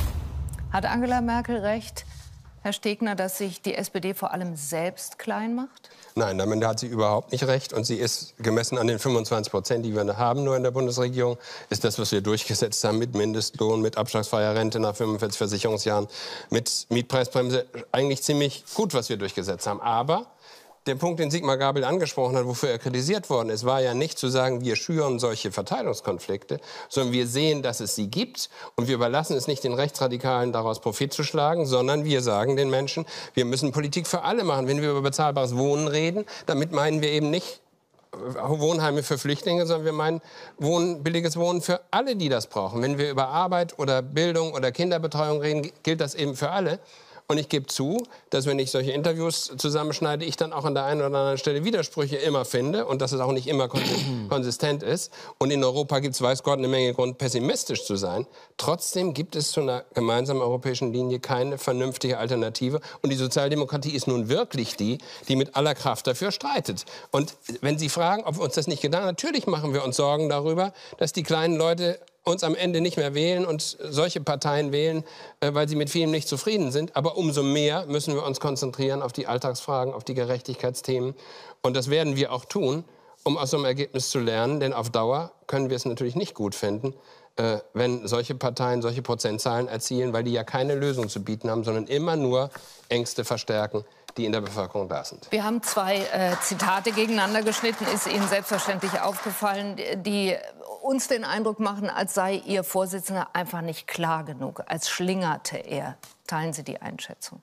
Hat Angela Merkel recht, Herr Stegner, dass sich die S P D vor allem selbst klein macht? Nein, damit hat sie überhaupt nicht recht. Und sie ist gemessen an den fünfundzwanzig Prozent, die wir haben nur in der Bundesregierung, ist das, was wir durchgesetzt haben mit Mindestlohn, mit abschlagsfreier Rente nach fünfundvierzig Versicherungsjahren, mit Mietpreisbremse, eigentlich ziemlich gut, was wir durchgesetzt haben. Aber der Punkt, den Sigmar Gabriel angesprochen hat, wofür er kritisiert worden ist, war ja nicht zu sagen, wir schüren solche Verteilungskonflikte, sondern wir sehen, dass es sie gibt und wir überlassen es nicht den Rechtsradikalen, daraus Profit zu schlagen, sondern wir sagen den Menschen, wir müssen Politik für alle machen. Wenn wir über bezahlbares Wohnen reden, damit meinen wir eben nicht Wohnheime für Flüchtlinge, sondern wir meinen Wohnen, billiges Wohnen für alle, die das brauchen. Wenn wir über Arbeit oder Bildung oder Kinderbetreuung reden, gilt das eben für alle. Und ich gebe zu, dass wenn ich solche Interviews zusammenschneide, ich dann auch an der einen oder anderen Stelle Widersprüche immer finde und dass es auch nicht immer konsistent ist. Und in Europa gibt es, weiß Gott, eine Menge Grund, pessimistisch zu sein. Trotzdem gibt es zu einer gemeinsamen europäischen Linie keine vernünftige Alternative. Und die Sozialdemokratie ist nun wirklich die, die mit aller Kraft dafür streitet. Und wenn Sie fragen, ob wir uns das nicht getan haben, natürlich machen wir uns Sorgen darüber, dass die kleinen Leute uns am Ende nicht mehr wählen und solche Parteien wählen, weil sie mit vielem nicht zufrieden sind. Aber umso mehr müssen wir uns konzentrieren auf die Alltagsfragen, auf die Gerechtigkeitsthemen. Und das werden wir auch tun, um aus so einem Ergebnis zu lernen. Denn auf Dauer können wir es natürlich nicht gut finden, wenn solche Parteien solche Prozentzahlen erzielen, weil die ja keine Lösung zu bieten haben, sondern immer nur Ängste verstärken, die in der Bevölkerung da sind. Wir haben zwei äh, Zitate gegeneinander geschnitten. Ist Ihnen selbstverständlich aufgefallen, die uns den Eindruck machen, als sei Ihr Vorsitzender einfach nicht klar genug, als schlingerte er. Teilen Sie die Einschätzung?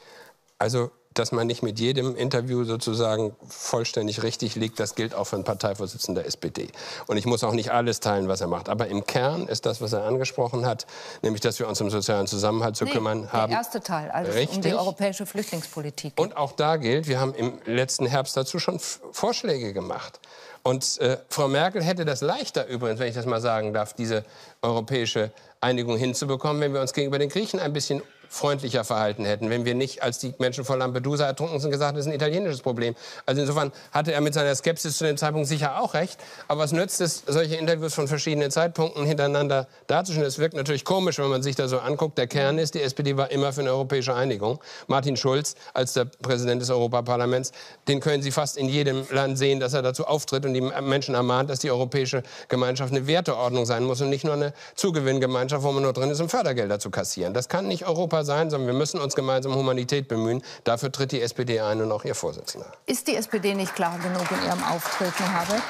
Also, dass man nicht mit jedem Interview sozusagen vollständig richtig liegt, das gilt auch für einen Parteivorsitzenden der S P D. Und ich muss auch nicht alles teilen, was er macht. Aber im Kern ist das, was er angesprochen hat, nämlich, dass wir uns um sozialen Zusammenhalt zu nee, kümmern haben. Der erste Teil, also richtig. Um die europäische Flüchtlingspolitik. Und auch da gilt, wir haben im letzten Herbst dazu schon Vorschläge gemacht. Und äh, Frau Merkel hätte das leichter übrigens, wenn ich das mal sagen darf, diese europäische Einigung hinzubekommen, wenn wir uns gegenüber den Griechen ein bisschen freundlicher verhalten hätten, wenn wir nicht, als die Menschen vor Lampedusa ertrunken sind, gesagt haben, das ist ein italienisches Problem. Also insofern hatte er mit seiner Skepsis zu dem Zeitpunkt sicher auch recht. Aber was nützt es, solche Interviews von verschiedenen Zeitpunkten hintereinander darzustellen? Es wirkt natürlich komisch, wenn man sich da so anguckt. Der Kern ist, die S P D war immer für eine europäische Einigung. Martin Schulz, als der Präsident des Europaparlaments, den können Sie fast in jedem Land sehen, dass er dazu auftritt und die Menschen ermahnt, dass die europäische Gemeinschaft eine Werteordnung sein muss und nicht nur eine Zugewinngemeinschaft, wo man nur drin ist, um Fördergelder zu kassieren. Das kann nicht Europa sein, sondern wir müssen uns gemeinsam um Humanität bemühen. Dafür tritt die S P D ein und auch ihr Vorsitzender. Ist die S P D nicht klar genug in ihrem Auftreten, Herr Habeck?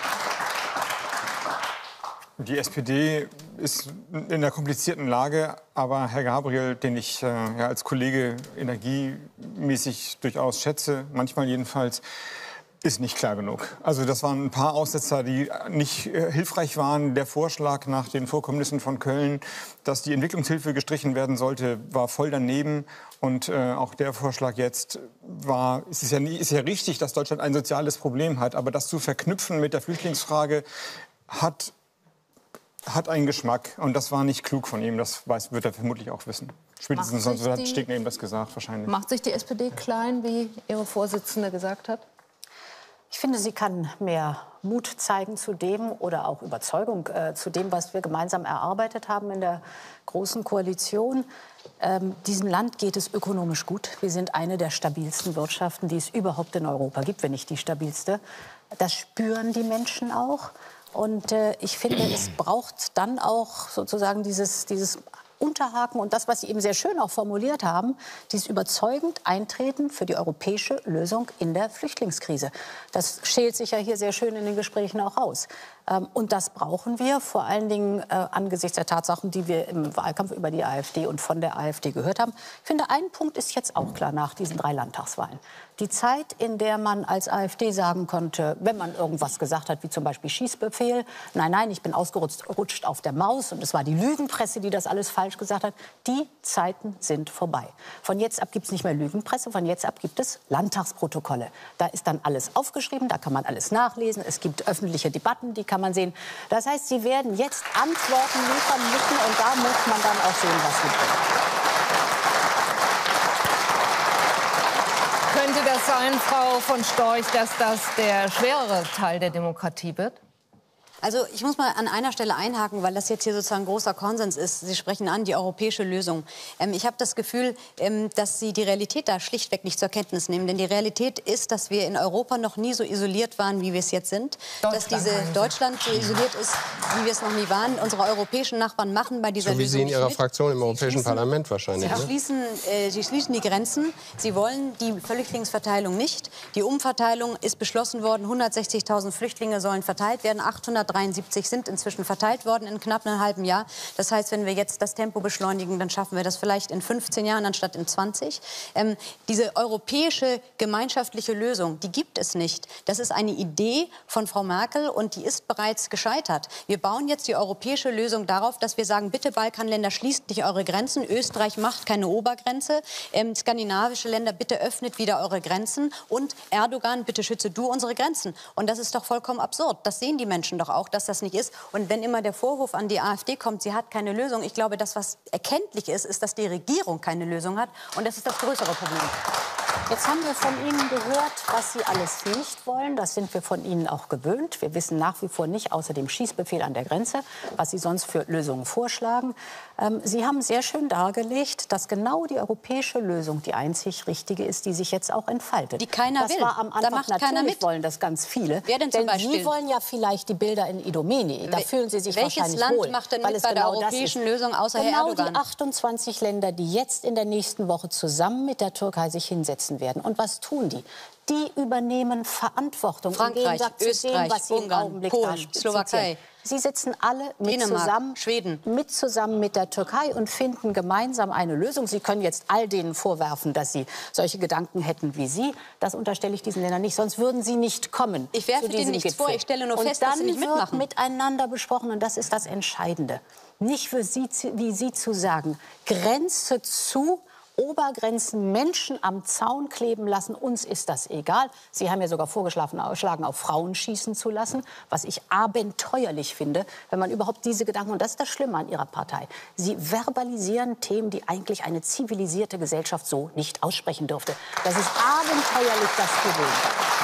Die S P D ist in einer komplizierten Lage, aber Herr Gabriel, den ich äh, ja, als Kollege energiemäßig durchaus schätze, manchmal jedenfalls, ist nicht klar genug. Also das waren ein paar Aussetzer, die nicht äh, hilfreich waren. Der Vorschlag nach den Vorkommnissen von Köln, dass die Entwicklungshilfe gestrichen werden sollte, war voll daneben. Und äh, auch der Vorschlag jetzt war, es ist ja, nie, ist ja richtig, dass Deutschland ein soziales Problem hat. Aber das zu verknüpfen mit der Flüchtlingsfrage hat, hat einen Geschmack. Und das war nicht klug von ihm. Das weiß, wird er vermutlich auch wissen. Spätestens sonst hat Stegner eben das gesagt, wahrscheinlich. Macht sich die S P D klein, wie Ihre Vorsitzende gesagt hat? Ich finde, sie kann mehr Mut zeigen zu dem oder auch Überzeugung äh, zu dem, was wir gemeinsam erarbeitet haben in der Großen Koalition. Ähm, diesem Land geht es ökonomisch gut. Wir sind eine der stabilsten Wirtschaften, die es überhaupt in Europa gibt, wenn nicht die stabilste. Das spüren die Menschen auch. Und äh, ich finde, es braucht dann auch sozusagen dieses, dieses Unterhaken und das, was Sie eben sehr schön auch formuliert haben, dieses überzeugend Eintreten für die europäische Lösung in der Flüchtlingskrise. Das schält sich ja hier sehr schön in den Gesprächen auch aus. Und das brauchen wir vor allen Dingen äh, angesichts der Tatsachen, die wir im Wahlkampf über die AfD und von der AfD gehört haben. Ich finde, ein Punkt ist jetzt auch klar nach diesen drei Landtagswahlen. Die Zeit, in der man als AfD sagen konnte, wenn man irgendwas gesagt hat, wie zum Beispiel Schießbefehl, nein, nein, ich bin ausgerutscht auf der Maus und es war die Lügenpresse, die das alles falsch gesagt hat, die Zeiten sind vorbei. Von jetzt ab gibt es nicht mehr Lügenpresse, von jetzt ab gibt es Landtagsprotokolle. Da ist dann alles aufgeschrieben, da kann man alles nachlesen, es gibt öffentliche Debatten, die kann man sehen. Das heißt, sie werden jetzt Antworten liefern müssen und da muss man dann auch sehen, was sie bringen. Könnte das sein, Frau von Storch, dass das der schwerere Teil der Demokratie wird? Also ich muss mal an einer Stelle einhaken, weil das jetzt hier sozusagen großer Konsens ist. Sie sprechen an, die europäische Lösung. Ähm, ich habe das Gefühl, ähm, dass Sie die Realität da schlichtweg nicht zur Kenntnis nehmen. Denn die Realität ist, dass wir in Europa noch nie so isoliert waren, wie wir es jetzt sind. Dass diese Deutschland so isoliert ist, wie wir es noch nie waren. Unsere europäischen Nachbarn machen bei dieser so wie Lösung Sie in Ihrer mit. Fraktion im Europäischen schließen, Parlament wahrscheinlich. Sie, Ne? schließen, äh, Sie schließen die Grenzen. Sie wollen die Flüchtlingsverteilung nicht. Die Umverteilung ist beschlossen worden. hundertsechzigtausend Flüchtlinge sollen verteilt werden. achthundertdreiundsiebzig sind inzwischen verteilt worden in knapp einem halben Jahr. Das heißt, wenn wir jetzt das Tempo beschleunigen, dann schaffen wir das vielleicht in fünfzehn Jahren anstatt in zwanzig. Ähm, diese europäische gemeinschaftliche Lösung, die gibt es nicht. Das ist eine Idee von Frau Merkel und die ist bereits gescheitert. Wir bauen jetzt die europäische Lösung darauf, dass wir sagen, bitte Balkanländer, schließt nicht eure Grenzen. Österreich macht keine Obergrenze. Ähm, skandinavische Länder, bitte öffnet wieder eure Grenzen. Und Erdogan, bitte schütze du unsere Grenzen. Und das ist doch vollkommen absurd. Das sehen die Menschen doch auch, dass das nicht ist. Und wenn immer der Vorwurf an die AfD kommt, sie hat keine Lösung, ich glaube, das, was erkenntlich ist, ist, dass die Regierung keine Lösung hat. Und das ist das größere Problem. Jetzt haben wir von Ihnen gehört, was Sie alles nicht wollen. Das sind wir von Ihnen auch gewöhnt. Wir wissen nach wie vor nicht, außer dem Schießbefehl an der Grenze, was Sie sonst für Lösungen vorschlagen. Ähm, Sie haben sehr schön dargelegt, dass genau die europäische Lösung die einzig richtige ist, die sich jetzt auch entfaltet. Die keiner das will. War am Anfang Da macht natürlich keiner mit. Wollen das ganz viele. Wer denn zum denn Beispiel? Sie wollen ja vielleicht die Bilder in Idomeni. Da Wel fühlen Sie sich welches wahrscheinlich Land wohl. macht denn weil mit es bei der genau das europäischen ist. Lösung außer Herr Genau Erdogan? die achtundzwanzig Länder, die jetzt in der nächsten Woche zusammen mit der Türkei sich hinsetzen werden. Und was tun die? Die übernehmen Verantwortung. Frankreich, im Gegensatz zu Österreich, dem, was Sie im Ungarn, Augenblick Polen, da Slowakei. Sie sitzen alle mit Dänemark, zusammen, Schweden. mit zusammen mit der Türkei und finden gemeinsam eine Lösung. Sie können jetzt all denen vorwerfen, dass sie solche Gedanken hätten wie Sie. Das unterstelle ich diesen Ländern nicht, sonst würden sie nicht kommen. Ich werfe zu diesem denen nichts Gipfel. vor, ich stelle nur und fest, dann dass sie nicht wird mitmachen. miteinander besprochen und das ist das Entscheidende. Nicht für Sie, wie Sie zu sagen, Grenze zu, Obergrenzen, Menschen am Zaun kleben lassen. Uns ist das egal. Sie haben ja sogar vorgeschlagen, auf Frauen schießen zu lassen, was ich abenteuerlich finde, wenn man überhaupt diese Gedanken, und das ist das Schlimme an Ihrer Partei, Sie verbalisieren Themen, die eigentlich eine zivilisierte Gesellschaft so nicht aussprechen dürfte. Das ist abenteuerlich, das zu sehen.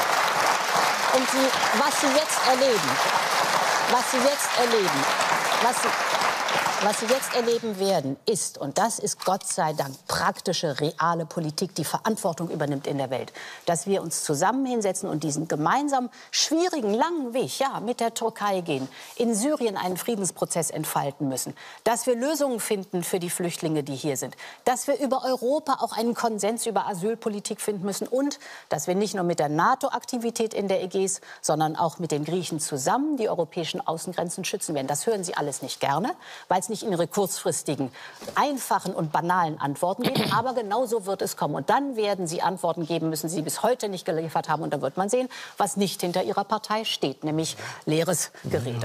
Und Sie, was Sie jetzt erleben, was Sie jetzt erleben, was Sie... Was Sie jetzt erleben werden, ist, und das ist Gott sei Dank praktische, reale Politik, die Verantwortung übernimmt in der Welt, dass wir uns zusammen hinsetzen und diesen gemeinsam schwierigen, langen Weg, ja, mit der Türkei gehen, in Syrien einen Friedensprozess entfalten müssen, dass wir Lösungen finden für die Flüchtlinge, die hier sind, dass wir über Europa auch einen Konsens über Asylpolitik finden müssen und dass wir nicht nur mit der NATO-Aktivität in der Ägäis, sondern auch mit den Griechen zusammen die europäischen Außengrenzen schützen werden. Das hören Sie alles es nicht gerne, weil es nicht in ihre kurzfristigen, einfachen und banalen Antworten geht. Aber genau so wird es kommen. Und dann werden sie Antworten geben müssen, die sie bis heute nicht geliefert haben. Und dann wird man sehen, was nicht hinter ihrer Partei steht, nämlich leeres Gerede.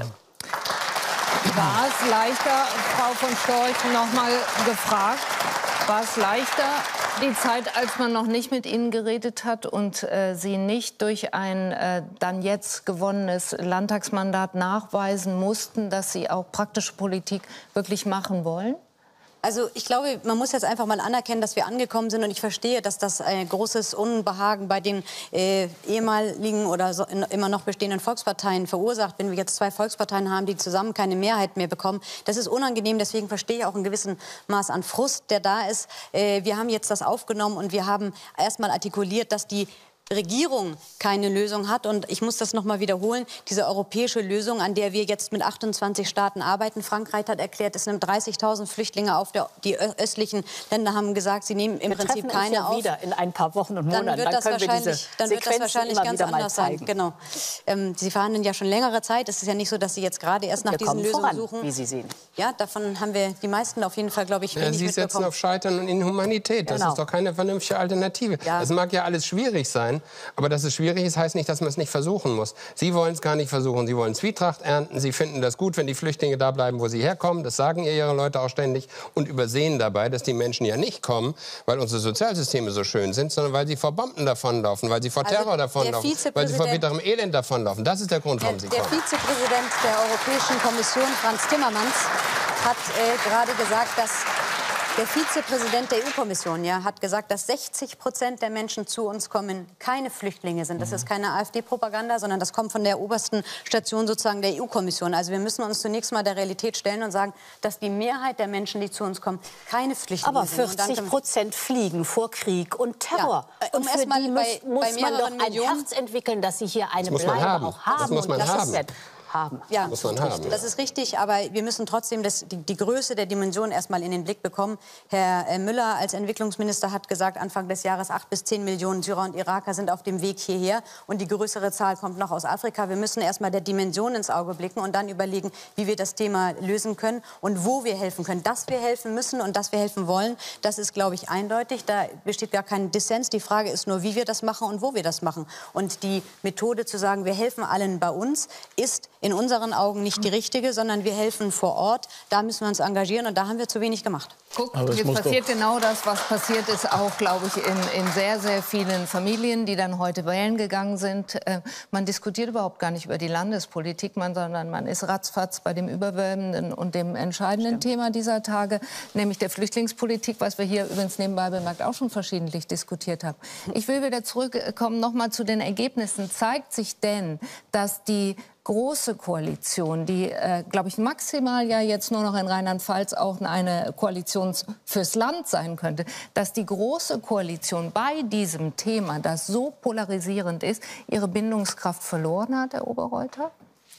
War es leichter, Frau von Storch, noch mal gefragt, war es leichter, die Zeit, als man noch nicht mit Ihnen geredet hat und äh, Sie nicht durch ein äh, dann jetzt gewonnenes Landtagsmandat nachweisen mussten, dass Sie auch praktische Politik wirklich machen wollen? Also ich glaube, man muss jetzt einfach mal anerkennen, dass wir angekommen sind. Und ich verstehe, dass das ein großes Unbehagen bei den äh, ehemaligen oder so, in, immer noch bestehenden Volksparteien verursacht, wenn wir jetzt zwei Volksparteien haben, die zusammen keine Mehrheit mehr bekommen. Das ist unangenehm, deswegen verstehe ich auch ein gewissen Maß an Frust, der da ist. Äh, wir haben jetzt das aufgenommen und wir haben erstmal artikuliert, dass die Regierung keine Lösung hat. Und ich muss das noch mal wiederholen, diese europäische Lösung, an der wir jetzt mit achtundzwanzig Staaten arbeiten. Frankreich hat erklärt, es nimmt dreißigtausend Flüchtlinge auf. Der, die östlichen Länder haben gesagt, sie nehmen im wir Prinzip keine uns ja auf. wieder in ein paar Wochen und Monaten. Dann wird dann das können wahrscheinlich, wir diese dann wird das wahrscheinlich ganz anders zeigen. sein. Genau. Ähm, sie verhandeln ja schon längere Zeit. Es ist ja nicht so, dass sie jetzt gerade erst nach wir diesen Lösungen voran, suchen. Wie Sie sehen. Ja, davon haben wir die meisten auf jeden Fall, glaube ich, wenig ja, Sie setzen auf Scheitern und Inhumanität. Das genau. ist doch keine vernünftige Alternative. Ja. Das mag ja alles schwierig sein, aber dass es schwierig ist, heißt nicht, dass man es nicht versuchen muss. Sie wollen es gar nicht versuchen. Sie wollen Zwietracht ernten. Sie finden das gut, wenn die Flüchtlinge da bleiben, wo sie herkommen. Das sagen ihr Ihre Leute auch ständig. Und übersehen dabei, dass die Menschen ja nicht kommen, weil unsere Sozialsysteme so schön sind, sondern weil sie vor Bomben davonlaufen, weil sie vor Terror also davonlaufen, weil sie vor bitterem Elend davonlaufen. Das ist der Grund, warum der, sie der kommen. Der Vizepräsident der Europäischen Kommission, Franz Timmermans, hat äh, gerade gesagt, dass der Vizepräsident der E U-Kommission ja, hat gesagt, dass sechzig Prozent der Menschen zu uns kommen, keine Flüchtlinge sind. Das ist keine AfD-Propaganda, sondern das kommt von der obersten Station sozusagen der E U-Kommission. Also wir müssen uns zunächst mal der Realität stellen und sagen, dass die Mehrheit der Menschen, die zu uns kommen, keine Flüchtlinge Aber sind. Aber vierzig Prozent fliegen vor Krieg und Terror. Ja. Und um für erst die bei, muss, bei muss man doch ein Millionen Herz entwickeln, dass sie hier eine das Bleibe haben. auch haben. Das muss man und haben. Das haben. Ja, muss man haben. Das ist richtig, aber wir müssen trotzdem das, die, die Größe der Dimension erstmal in den Blick bekommen. Herr äh, Müller als Entwicklungsminister hat gesagt, Anfang des Jahres acht bis zehn Millionen Syrer und Iraker sind auf dem Weg hierher. Und die größere Zahl kommt noch aus Afrika. Wir müssen erstmal der Dimension ins Auge blicken und dann überlegen, wie wir das Thema lösen können und wo wir helfen können. Dass wir helfen müssen und dass wir helfen wollen, das ist, glaube ich, eindeutig. Da besteht gar kein Dissens. Die Frage ist nur, wie wir das machen und wo wir das machen. Und die Methode zu sagen, wir helfen allen bei uns, ist in unseren Augen nicht die richtige, sondern wir helfen vor Ort. Da müssen wir uns engagieren und da haben wir zu wenig gemacht. Guck, jetzt passiert genau das, was passiert ist, auch, glaube ich, in, in sehr, sehr vielen Familien, die dann heute wählen gegangen sind. Äh, man diskutiert überhaupt gar nicht über die Landespolitik, man, sondern man ist ratzfatz bei dem überwölbenden und dem entscheidenden Stimmt. Thema dieser Tage, nämlich der Flüchtlingspolitik, was wir hier übrigens nebenbei bemerkt auch schon verschiedentlich diskutiert haben. Ich will wieder zurückkommen noch mal zu den Ergebnissen. Zeigt sich denn, dass die große Koalition, die, äh, glaube ich, maximal ja jetzt nur noch in Rheinland-Pfalz auch eine Koalition fürs Land sein könnte, dass die große Koalition bei diesem Thema, das so polarisierend ist, ihre Bindungskraft verloren hat, Herr Oberreuter?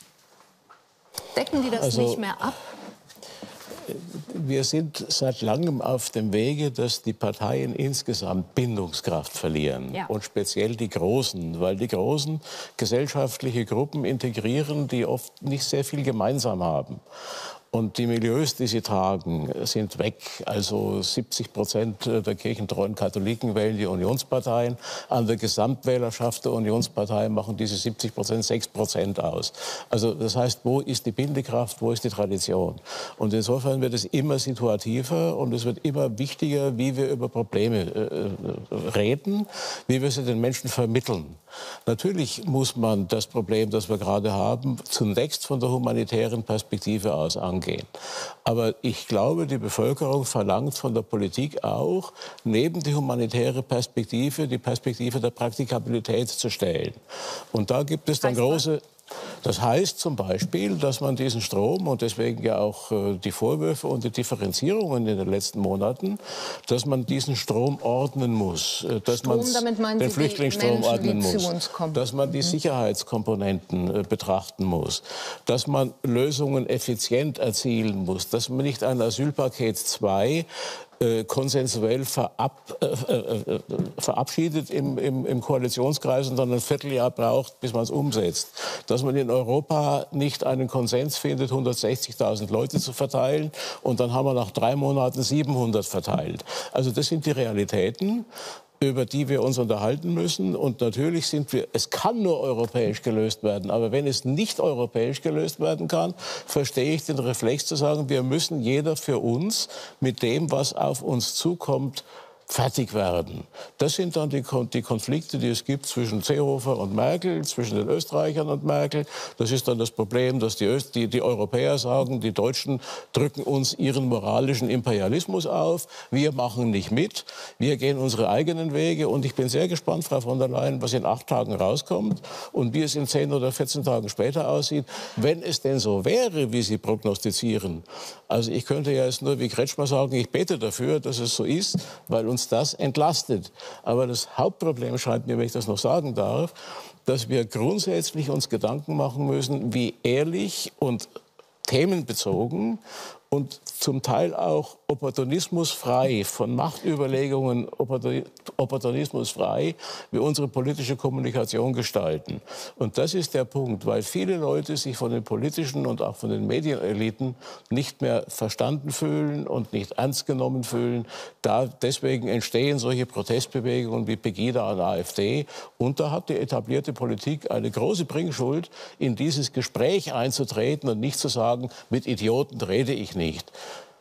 Decken die das also, nicht mehr ab? Wir sind seit langem auf dem Wege, dass die Parteien insgesamt Bindungskraft verlieren. Ja. Und speziell die Großen, weil die Großen gesellschaftliche Gruppen integrieren, die oft nicht sehr viel gemeinsam haben. Und die Milieus, die sie tragen, sind weg. Also siebzig Prozent der kirchentreuen Katholiken wählen die Unionsparteien. An der Gesamtwählerschaft der Unionsparteien machen diese siebzig Prozent sechs Prozent aus. Also das heißt, wo ist die Bindekraft, wo ist die Tradition? Und insofern wird es immer situativer und es wird immer wichtiger, wie wir über Probleme äh, reden, wie wir sie den Menschen vermitteln. Natürlich muss man das Problem, das wir gerade haben, zunächst von der humanitären Perspektive aus angehen. Aber ich glaube, die Bevölkerung verlangt von der Politik auch, neben die humanitäre Perspektive, die Perspektive der Praktikabilität zu stellen. Und da gibt es dann große... Das heißt zum Beispiel, dass man diesen Strom, und deswegen ja auch äh, die Vorwürfe und die Differenzierungen in den letzten Monaten, dass man diesen Strom ordnen muss, äh, dass man den Flüchtlingsstrom ordnen muss, dass man die Sicherheitskomponenten äh, betrachten muss, dass man Lösungen effizient erzielen muss, dass man nicht ein Asylpaket zwei äh, konsensuell verab, äh, äh, verabschiedet im, im, im Koalitionskreis und dann ein Vierteljahr braucht, bis man es umsetzt. Dass man in Europa nicht einen Konsens findet, hundertsechzigtausend Leute zu verteilen und dann haben wir nach drei Monaten siebenhundert verteilt. Also das sind die Realitäten, über die wir uns unterhalten müssen. Und natürlich sind wir, es kann nur europäisch gelöst werden. Aber wenn es nicht europäisch gelöst werden kann, verstehe ich den Reflex zu sagen, wir müssen jeder für uns mit dem, was auf uns zukommt, fertig werden. Das sind dann die, die Konflikte, die es gibt zwischen Seehofer und Merkel, zwischen den Österreichern und Merkel. Das ist dann das Problem, dass die, Öst, die, die Europäer sagen, die Deutschen drücken uns ihren moralischen Imperialismus auf. Wir machen nicht mit. Wir gehen unsere eigenen Wege. Und ich bin sehr gespannt, Frau von der Leyen, was in acht Tagen rauskommt und wie es in zehn oder vierzehn Tagen später aussieht. Wenn es denn so wäre, wie Sie prognostizieren. Also ich könnte ja jetzt nur wie Kretschmer sagen, ich bete dafür, dass es so ist, weil uns das entlastet. Aber das Hauptproblem scheint mir, wenn ich das noch sagen darf, dass wir grundsätzlich uns Gedanken machen müssen, wie ehrlich und themenbezogen und zum Teil auch opportunismusfrei, von Machtüberlegungen opportunismusfrei, wir unsere politische Kommunikation gestalten. Und das ist der Punkt, weil viele Leute sich von den politischen und auch von den Medieneliten nicht mehr verstanden fühlen und nicht ernst genommen fühlen. Da, deswegen entstehen solche Protestbewegungen wie Pegida an AfD. Und da hat die etablierte Politik eine große Bringschuld, in dieses Gespräch einzutreten und nicht zu sagen, mit Idioten rede ich nicht.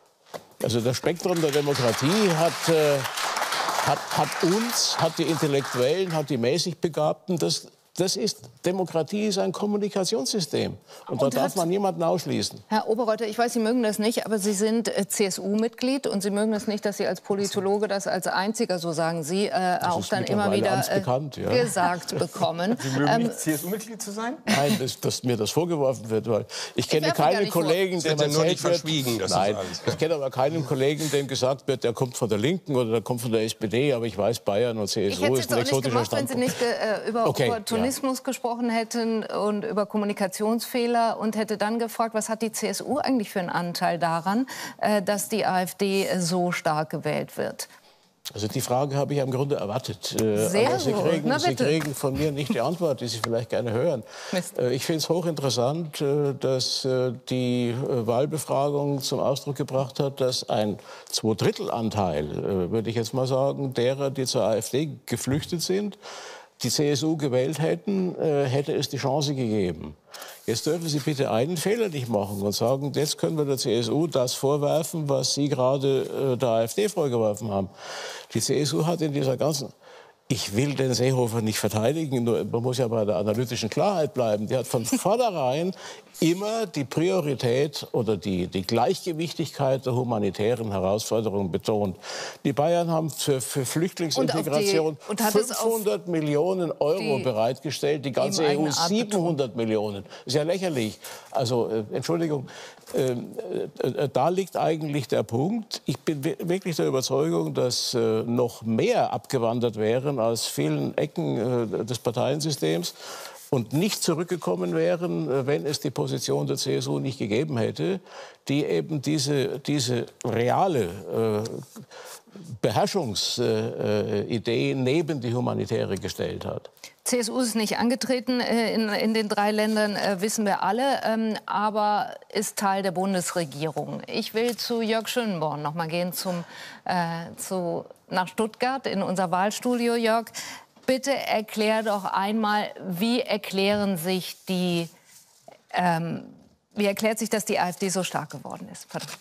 Also das Spektrum der Demokratie hat, äh, hat, hat uns, hat die Intellektuellen, hat die mäßig Begabten. Das, das ist, Demokratie ist ein Kommunikationssystem. Und, und da darf man niemanden ausschließen. Herr Oberreuter, ich weiß, Sie mögen das nicht, aber Sie sind äh, C S U-Mitglied und Sie mögen es das nicht, dass Sie als Politologe das als einziger, so sagen Sie, äh, auch dann immer wieder äh, bekannt, ja. gesagt bekommen. Sie mögen ähm, nicht C S U-Mitglied zu sein? Nein, dass, dass mir das vorgeworfen wird, weil ich kenne ich keine Kollegen, dem man nicht verschwiegen, wird, nein, ich kenne aber keinen Kollegen, dem gesagt wird, der kommt von der Linken oder der kommt von der S P D, aber ich weiß, Bayern und C S U ist ein exotischer Standpunkt. Wenn Sie nicht äh, über okay, Opportunismus ja. gesprochen hätten und über Kommunikationsfehler und hätte dann gefragt, was hat die C S U eigentlich für einen Anteil daran, äh, dass die AfD so stark gewählt wird? Also die Frage habe ich im Grunde erwartet. Äh, Sehr aber Sie kriegen, Na, Sie kriegen von mir nicht die Antwort, die Sie vielleicht gerne hören. Äh, ich finde es hochinteressant, äh, dass äh, die äh, Wahlbefragung zum Ausdruck gebracht hat, dass ein Zweidrittelanteil, äh, würde ich jetzt mal sagen, derer, die zur AfD geflüchtet sind, die C S U gewählt hätten, äh, hätte es die Chance gegeben. Jetzt dürfen Sie bitte einen Fehler nicht machen und sagen, jetzt können wir der C S U das vorwerfen, was Sie gerade äh, der AfD vorgeworfen haben. Die C S U hat in dieser ganzen... Ich will den Seehofer nicht verteidigen, nur man muss ja bei der analytischen Klarheit bleiben. Die hat von vornherein immer die Priorität oder die, die Gleichgewichtigkeit der humanitären Herausforderungen betont. Die Bayern haben für, für Flüchtlingsintegration und die, und fünfhundert Millionen Euro die, bereitgestellt, die ganze E U siebenhundert Millionen. Das ist ja lächerlich. Also, äh, Entschuldigung, äh, äh, da liegt eigentlich der Punkt. Ich bin wirklich der Überzeugung, dass äh, noch mehr abgewandert wären aus vielen Ecken äh, des Parteiensystems und nicht zurückgekommen wären, wenn es die Position der C S U nicht gegeben hätte, die eben diese, diese reale äh, Beherrschungsidee äh, neben die humanitäre gestellt hat. C S U ist nicht angetreten äh, in, in den drei Ländern, äh, wissen wir alle, ähm, aber ist Teil der Bundesregierung. Ich will zu Jörg Schönborn noch mal gehen, zum, äh, zu, nach Stuttgart in unser Wahlstudio. Jörg, bitte erklär doch einmal, wie erklären sich die, ähm, wie erklärt sich, dass die AfD so stark geworden ist? Pardon.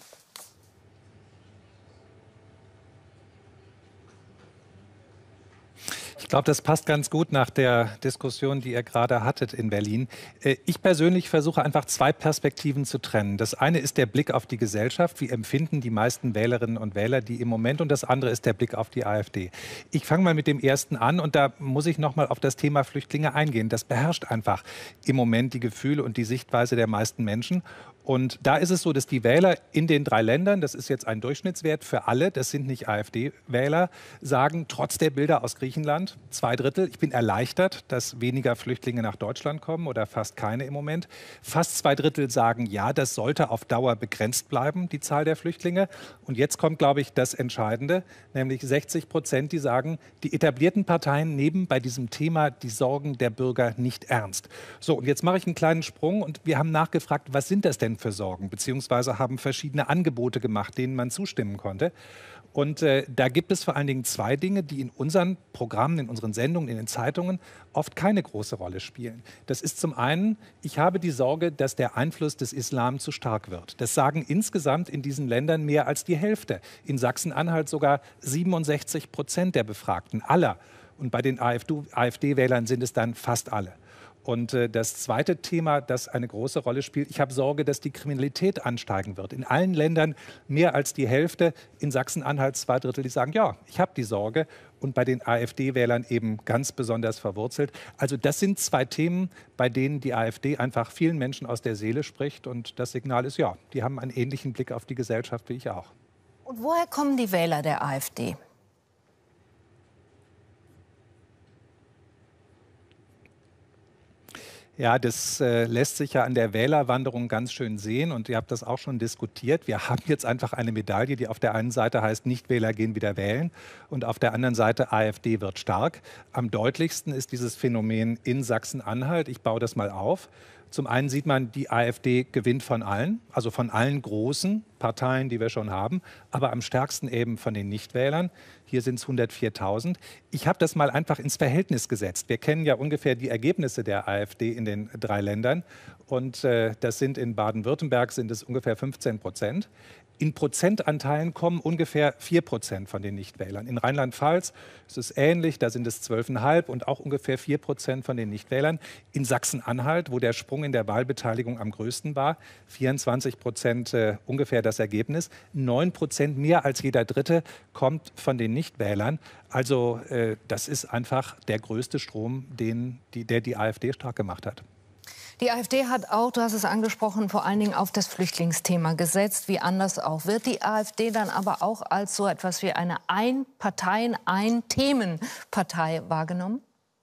Ich glaube, das passt ganz gut nach der Diskussion, die ihr gerade hattet in Berlin. Ich persönlich versuche einfach zwei Perspektiven zu trennen. Das eine ist der Blick auf die Gesellschaft. Wie empfinden die meisten Wählerinnen und Wähler die im Moment? Und das andere ist der Blick auf die AfD. Ich fange mal mit dem ersten an und da muss ich noch mal auf das Thema Flüchtlinge eingehen. Das beherrscht einfach im Moment die Gefühle und die Sichtweise der meisten Menschen. Und da ist es so, dass die Wähler in den drei Ländern, das ist jetzt ein Durchschnittswert für alle, das sind nicht AfD-Wähler, sagen, trotz der Bilder aus Griechenland, zwei Drittel. Ich bin erleichtert, dass weniger Flüchtlinge nach Deutschland kommen oder fast keine im Moment. Fast zwei Drittel sagen, ja, das sollte auf Dauer begrenzt bleiben, die Zahl der Flüchtlinge. Und jetzt kommt, glaube ich, das Entscheidende, nämlich sechzig Prozent, die sagen, die etablierten Parteien nehmen bei diesem Thema die Sorgen der Bürger nicht ernst. So, und jetzt mache ich einen kleinen Sprung und wir haben nachgefragt, was sind das denn für Sorgen, beziehungsweise haben verschiedene Angebote gemacht, denen man zustimmen konnte. Und äh, da gibt es vor allen Dingen zwei Dinge, die in unseren Programmen, in unseren Sendungen, in den Zeitungen oft keine große Rolle spielen. Das ist zum einen, ich habe die Sorge, dass der Einfluss des Islam zu stark wird. Das sagen insgesamt in diesen Ländern mehr als die Hälfte. In Sachsen-Anhalt sogar siebenundsechzig Prozent der Befragten, aller. Und bei den AfD-Wählern sind es dann fast alle. Und äh, das zweite Thema, das eine große Rolle spielt, ich habe Sorge, dass die Kriminalität ansteigen wird. In allen Ländern mehr als die Hälfte, in Sachsen-Anhalt zwei Drittel, die sagen, ja, ich habe die Sorge. Und bei den AfD-Wählern eben ganz besonders verwurzelt. Also das sind zwei Themen, bei denen die AfD einfach vielen Menschen aus der Seele spricht. Und das Signal ist, ja, die haben einen ähnlichen Blick auf die Gesellschaft wie ich auch. Und woher kommen die Wähler der AfD? Ja, das äh, lässt sich ja an der Wählerwanderung ganz schön sehen und ihr habt das auch schon diskutiert. Wir haben jetzt einfach eine Medaille, die auf der einen Seite heißt, Nichtwähler gehen wieder wählen und auf der anderen Seite AfD wird stark. Am deutlichsten ist dieses Phänomen in Sachsen-Anhalt. Ich baue das mal auf. Zum einen sieht man, die AfD gewinnt von allen, also von allen großen Parteien, die wir schon haben, aber am stärksten eben von den Nichtwählern. Hier sind es hundertviertausend. Ich habe das mal einfach ins Verhältnis gesetzt. Wir kennen ja ungefähr die Ergebnisse der AfD in den drei Ländern. Und äh, das sind in Baden-Württemberg sind es ungefähr fünfzehn Prozent. In Prozentanteilen kommen ungefähr vier Prozent von den Nichtwählern. In Rheinland-Pfalz ist es ähnlich, da sind es zwölf Komma fünf und auch ungefähr vier Prozent von den Nichtwählern. In Sachsen-Anhalt, wo der Sprung in der Wahlbeteiligung am größten war, vierundzwanzig Prozent äh, ungefähr das Ergebnis. neun Prozent mehr als jeder Dritte kommt von den Nichtwählern. Also äh, das ist einfach der größte Strom, den die, der die AfD stark gemacht hat. Die AfD hat auch, du hast es angesprochen, vor allen Dingen auf das Flüchtlingsthema gesetzt, wie anders auch. Wird die AfD dann aber auch als so etwas wie eine Ein-Parteien-, Ein-Themen-Partei wahrgenommen?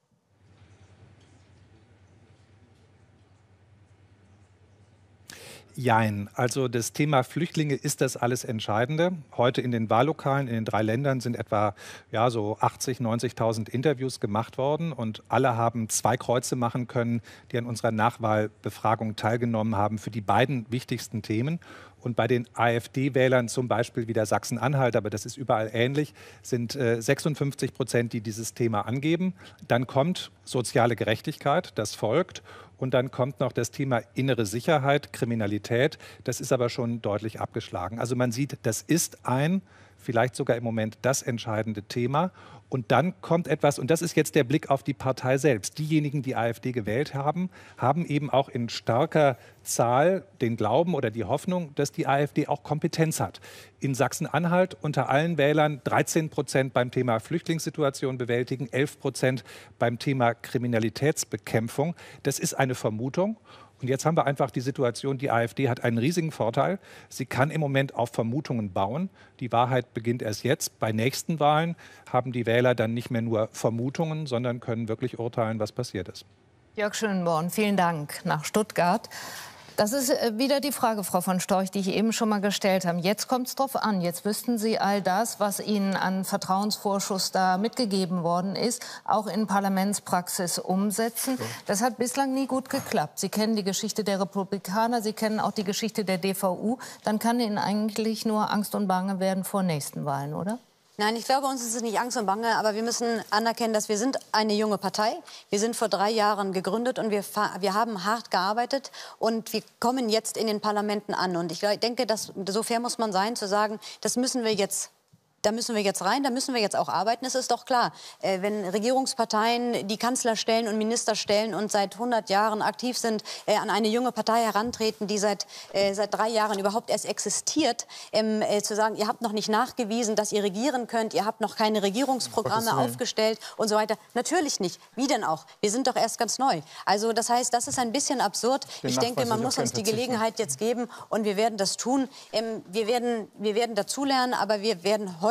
Jein. Also das Thema Flüchtlinge ist das alles Entscheidende. Heute in den Wahllokalen in den drei Ländern sind etwa ja, so achtzigtausend, neunzigtausend Interviews gemacht worden. Und alle haben zwei Kreuze machen können, die an unserer Nachwahlbefragung teilgenommen haben für die beiden wichtigsten Themen. Und bei den AfD-Wählern, zum Beispiel wieder Sachsen-Anhalt, aber das ist überall ähnlich, sind äh, sechsundfünfzig Prozent, die dieses Thema angeben. Dann kommt soziale Gerechtigkeit, das folgt. Und dann kommt noch das Thema innere Sicherheit, Kriminalität. Das ist aber schon deutlich abgeschlagen. Also man sieht, das ist ein, vielleicht sogar im Moment das entscheidende Thema. Und dann kommt etwas, und das ist jetzt der Blick auf die Partei selbst. Diejenigen, die AfD gewählt haben, haben eben auch in starker Zahl den Glauben oder die Hoffnung, dass die AfD auch Kompetenz hat. In Sachsen-Anhalt unter allen Wählern dreizehn Prozent beim Thema Flüchtlingssituation bewältigen, elf Prozent beim Thema Kriminalitätsbekämpfung. Das ist eine Vermutung. Und jetzt haben wir einfach die Situation, die AfD hat einen riesigen Vorteil. Sie kann im Moment auf Vermutungen bauen. Die Wahrheit beginnt erst jetzt. Bei nächsten Wahlen haben die Wähler dann nicht mehr nur Vermutungen, sondern können wirklich urteilen, was passiert ist. Jörg Schönborn, vielen Dank nach Stuttgart. Das ist wieder die Frage, Frau von Storch, die ich eben schon mal gestellt habe. Jetzt kommt es drauf an. Jetzt müssten Sie all das, was Ihnen an Vertrauensvorschuss da mitgegeben worden ist, auch in Parlamentspraxis umsetzen. Das hat bislang nie gut geklappt. Sie kennen die Geschichte der Republikaner, Sie kennen auch die Geschichte der D V U. Dann kann Ihnen eigentlich nur Angst und Bange werden vor nächsten Wahlen, oder? Nein, ich glaube, uns ist es nicht Angst und Bange, aber wir müssen anerkennen, dass wir sind eine junge Partei. Wir sind vor drei Jahren gegründet und wir, wir haben hart gearbeitet und wir kommen jetzt in den Parlamenten an. Und ich denke, dass, so fair muss man sein, zu sagen, das müssen wir jetzt Da müssen wir jetzt rein, da müssen wir jetzt auch arbeiten. Es ist doch klar, äh, wenn Regierungsparteien die Kanzler stellen und Minister stellen und seit hundert Jahren aktiv sind, äh, an eine junge Partei herantreten, die seit, äh, seit drei Jahren überhaupt erst existiert, ähm, äh, zu sagen, ihr habt noch nicht nachgewiesen, dass ihr regieren könnt, ihr habt noch keine Regierungsprogramme aufgestellt und so weiter. Natürlich nicht. Wie denn auch? Wir sind doch erst ganz neu. Also das heißt, das ist ein bisschen absurd. Ich denke, man muss uns die Gelegenheit jetzt geben und wir werden das tun. Ähm, wir werden, wir werden dazulernen, aber wir werden heute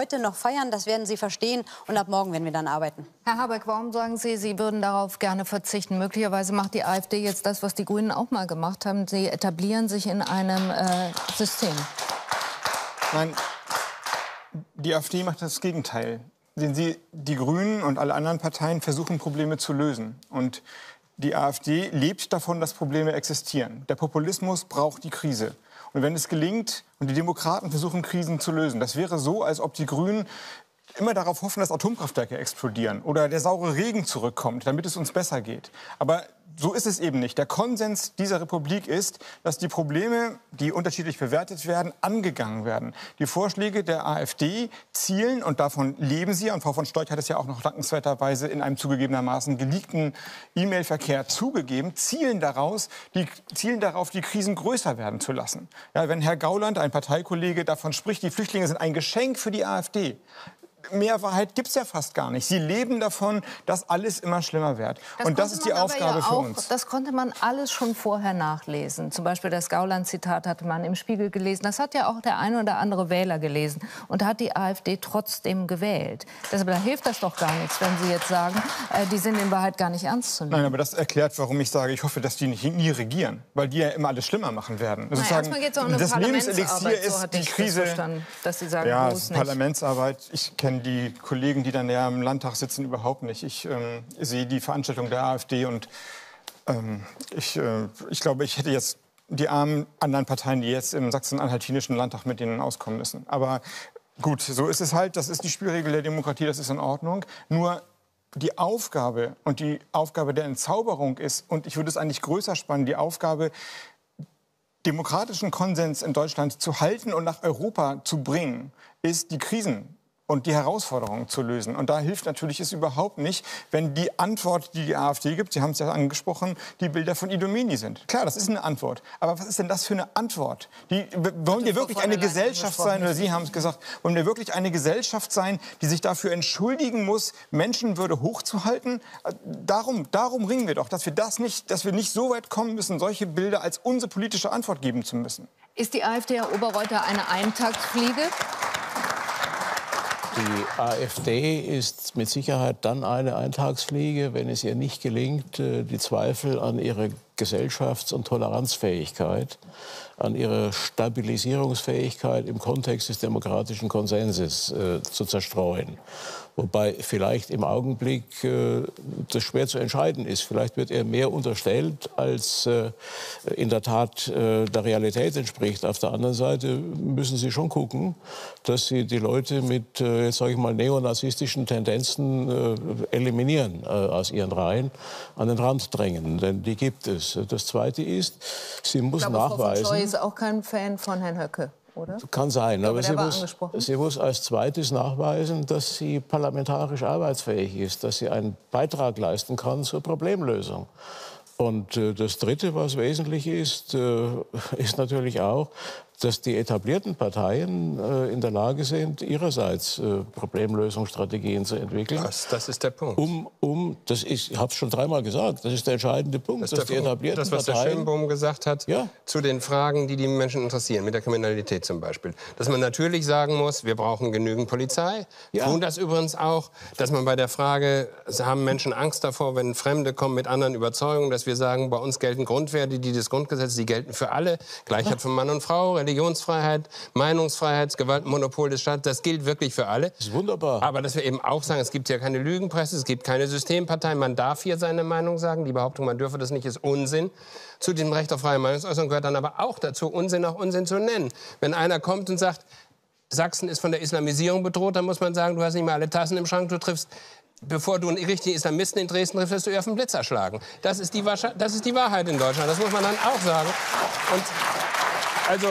heute noch feiern, das werden Sie verstehen. Und ab morgen werden wir dann arbeiten. Herr Habeck, warum sagen Sie, Sie würden darauf gerne verzichten? Möglicherweise macht die AfD jetzt das, was die Grünen auch mal gemacht haben. Sie etablieren sich in einem äh, System. Nein, die AfD macht das Gegenteil. Denn sie, die Grünen und alle anderen Parteien versuchen, Probleme zu lösen. Und die AfD lebt davon, dass Probleme existieren. Der Populismus braucht die Krise. Und wenn es gelingt und die Demokraten versuchen, Krisen zu lösen, das wäre so, als ob die Grünen immer darauf hoffen, dass Atomkraftwerke explodieren oder der saure Regen zurückkommt, damit es uns besser geht. Aber so ist es eben nicht. Der Konsens dieser Republik ist, dass die Probleme, die unterschiedlich bewertet werden, angegangen werden. Die Vorschläge der AfD zielen, und davon leben sie, und Frau von Storch hat es ja auch noch dankenswerterweise in einem zugegebenermaßen geleakten E-Mail-Verkehr zugegeben, zielen, daraus, die, zielen darauf, die Krisen größer werden zu lassen. Ja, wenn Herr Gauland, ein Parteikollege, davon spricht, die Flüchtlinge sind ein Geschenk für die AfD, mehr Wahrheit gibt es ja fast gar nicht. Sie leben davon, dass alles immer schlimmer wird. Das und das ist die Aufgabe ja auch, für uns. Das konnte man alles schon vorher nachlesen. Zum Beispiel das Gauland-Zitat hatte man im Spiegel gelesen. Das hat ja auch der eine oder andere Wähler gelesen. Und da hat die AfD trotzdem gewählt. Deshalb da hilft das doch gar nichts, wenn Sie jetzt sagen, äh, die sind in Wahrheit gar nicht ernst zu nehmen. Nein, aber das erklärt, warum ich sage, ich hoffe, dass die nicht, nie regieren. Weil die ja immer alles schlimmer machen werden. Nein, erstmal geht es auch um eine das Parlamentsarbeit, ist so hatte die ich Krise. Das verstanden, dass Sie sagen, ja, bloß nicht. Parlamentsarbeit. Ich kenne die Kollegen, die dann ja im Landtag sitzen, überhaupt nicht. Ich ähm, sehe die Veranstaltung der AfD und ähm, ich, äh, ich glaube, ich hätte jetzt die armen anderen Parteien, die jetzt im sachsen-anhaltinischen Landtag mit denen auskommen müssen. Aber gut, so ist es halt. Das ist die Spielregel der Demokratie, das ist in Ordnung. Nur die Aufgabe und die Aufgabe der Entzauberung ist, und ich würde es eigentlich größer spannen, die Aufgabe, demokratischen Konsens in Deutschland zu halten und nach Europa zu bringen, ist die Krisen und die Herausforderungen zu lösen. Und da hilft natürlich es überhaupt nicht, wenn die Antwort, die die AfD gibt, Sie haben es ja angesprochen, die Bilder von Idomeni sind. Klar, das ist eine Antwort. Aber was ist denn das für eine Antwort? Die, wollen wir wirklich eine Gesellschaft sein, oder Sie haben es gesagt, wollen wir wirklich eine Gesellschaft sein, die sich dafür entschuldigen muss, Menschenwürde hochzuhalten? Darum, darum ringen wir doch, dass wir, das nicht, dass wir nicht so weit kommen müssen, solche Bilder als unsere politische Antwort geben zu müssen. Ist die AfD, Herr Oberreuter, eine Eintagsfliege? Die AfD ist mit Sicherheit dann eine Eintagsfliege, wenn es ihr nicht gelingt, die Zweifel an ihrer Gesellschafts- und Toleranzfähigkeit, an ihrer Stabilisierungsfähigkeit im Kontext des demokratischen Konsenses äh, zu zerstreuen. Wobei vielleicht im Augenblick äh, das schwer zu entscheiden ist. Vielleicht wird ihr mehr unterstellt, als äh, in der Tat äh, der Realität entspricht. Auf der anderen Seite müssen Sie schon gucken, dass Sie die Leute mit, äh, jetzt sage ich mal, neonazistischen Tendenzen äh, eliminieren äh, aus ihren Reihen, an den Rand drängen. Denn die gibt es. Das Zweite ist, sie muss ich glaube, nachweisen... Frau von Scheu ist auch kein Fan von Herrn Höcke, oder? Kann sein, glaube, aber sie muss, sie muss als Zweites nachweisen, dass sie parlamentarisch arbeitsfähig ist, dass sie einen Beitrag leisten kann zur Problemlösung. Und äh, das Dritte, was wesentlich ist, äh, ist natürlich auch, dass die etablierten Parteien äh, in der Lage sind, ihrerseits äh, Problemlösungsstrategien zu entwickeln. Das, das ist der Punkt. Um, um, das ist, ich habe es schon dreimal gesagt, das ist der entscheidende Punkt, das dass die etablierten Das, was Parteien, der Schönbohm gesagt hat, ja, zu den Fragen, die die Menschen interessieren, mit der Kriminalität zum Beispiel. Dass man natürlich sagen muss, wir brauchen genügend Polizei. Ja. Tun das übrigens auch, dass man bei der Frage, haben Menschen Angst davor, wenn Fremde kommen mit anderen Überzeugungen, dass wir sagen, bei uns gelten Grundwerte, die des Grundgesetzes, die gelten für alle. Gleichheit von Mann und Frau, Religionsfreiheit, Meinungsfreiheit, Gewaltmonopol des Staates, das gilt wirklich für alle. Das ist wunderbar. Aber dass wir eben auch sagen, es gibt ja keine Lügenpresse, es gibt keine Systempartei, man darf hier seine Meinung sagen. Die Behauptung, man dürfe das nicht, ist Unsinn. Zu dem Recht auf freie Meinungsäußerung gehört dann aber auch dazu, Unsinn auch Unsinn zu nennen. Wenn einer kommt und sagt, Sachsen ist von der Islamisierung bedroht, dann muss man sagen, du hast nicht mehr alle Tassen im Schrank, du triffst... Bevor du einen richtigen Islamisten in Dresden triffst, wirst du eher auf den Blitz erschlagen. Das ist, die das ist die Wahrheit in Deutschland. Das muss man dann auch sagen. Und also,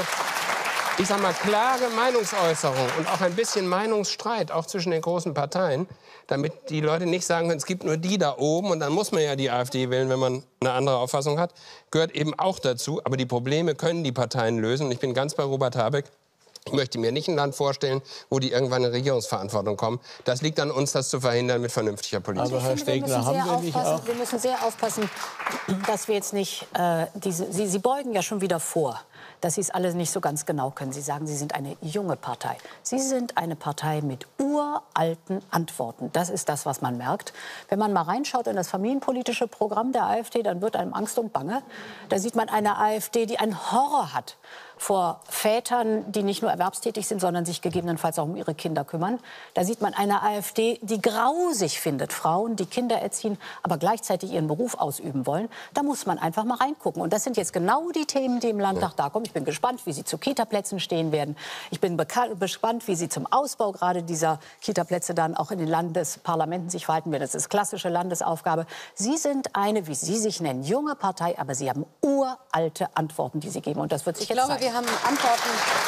ich sag mal, klare Meinungsäußerung und auch ein bisschen Meinungsstreit, auch zwischen den großen Parteien, damit die Leute nicht sagen können, es gibt nur die da oben und dann muss man ja die AfD wählen, wenn man eine andere Auffassung hat, gehört eben auch dazu. Aber die Probleme können die Parteien lösen. Und ich bin ganz bei Robert Habeck. Ich möchte mir nicht ein Land vorstellen, wo die irgendwann in Regierungsverantwortung kommen. Das liegt an uns, das zu verhindern mit vernünftiger Politik. Aber Herr Stegner, haben wir nicht auch... Wir müssen sehr aufpassen, dass wir jetzt nicht... Äh, diese, Sie, Sie beugen ja schon wieder vor. dass Sie es alles nicht so ganz genau können. Sie sagen, Sie sind eine junge Partei. Sie sind eine Partei mit uralten Antworten. Das ist das, was man merkt. Wenn man mal reinschaut in das familienpolitische Programm der AfD, dann wird einem Angst und Bange. Da sieht man eine AfD, die einen Horror hat vor Vätern, die nicht nur erwerbstätig sind, sondern sich gegebenenfalls auch um ihre Kinder kümmern. Da sieht man eine AfD, die grausig findet, Frauen, die Kinder erziehen, aber gleichzeitig ihren Beruf ausüben wollen. Da muss man einfach mal reingucken. Und das sind jetzt genau die Themen, die im Landtag da kommen. Ich bin gespannt, wie Sie zu Kita-Plätzen stehen werden. Ich bin gespannt, wie Sie zum Ausbau gerade dieser Kita-Plätze dann auch in den Landesparlamenten sich verhalten werden. Das ist klassische Landesaufgabe. Sie sind eine, wie Sie sich nennen, junge Partei, aber Sie haben uralte Antworten, die Sie geben. Und das wird sich ich jetzt glaube, zeigen. Wir haben Antworten,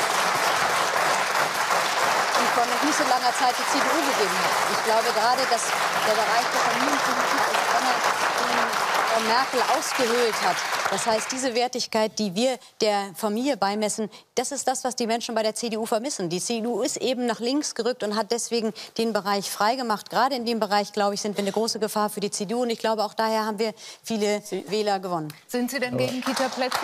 die vor noch nicht so langer Zeit die C D U gegeben hat. Ich glaube gerade, dass der Bereich der Familienpolitik als einer, den Frau Merkel ausgehöhlt hat. Das heißt, diese Wertigkeit, die wir der Familie beimessen, das ist das, was die Menschen bei der C D U vermissen. Die C D U ist eben nach links gerückt und hat deswegen den Bereich freigemacht. Gerade in dem Bereich, glaube ich, sind wir eine große Gefahr für die C D U. Und ich glaube, auch daher haben wir viele Wähler gewonnen. Sind Sie denn gegen Kita-Plätze?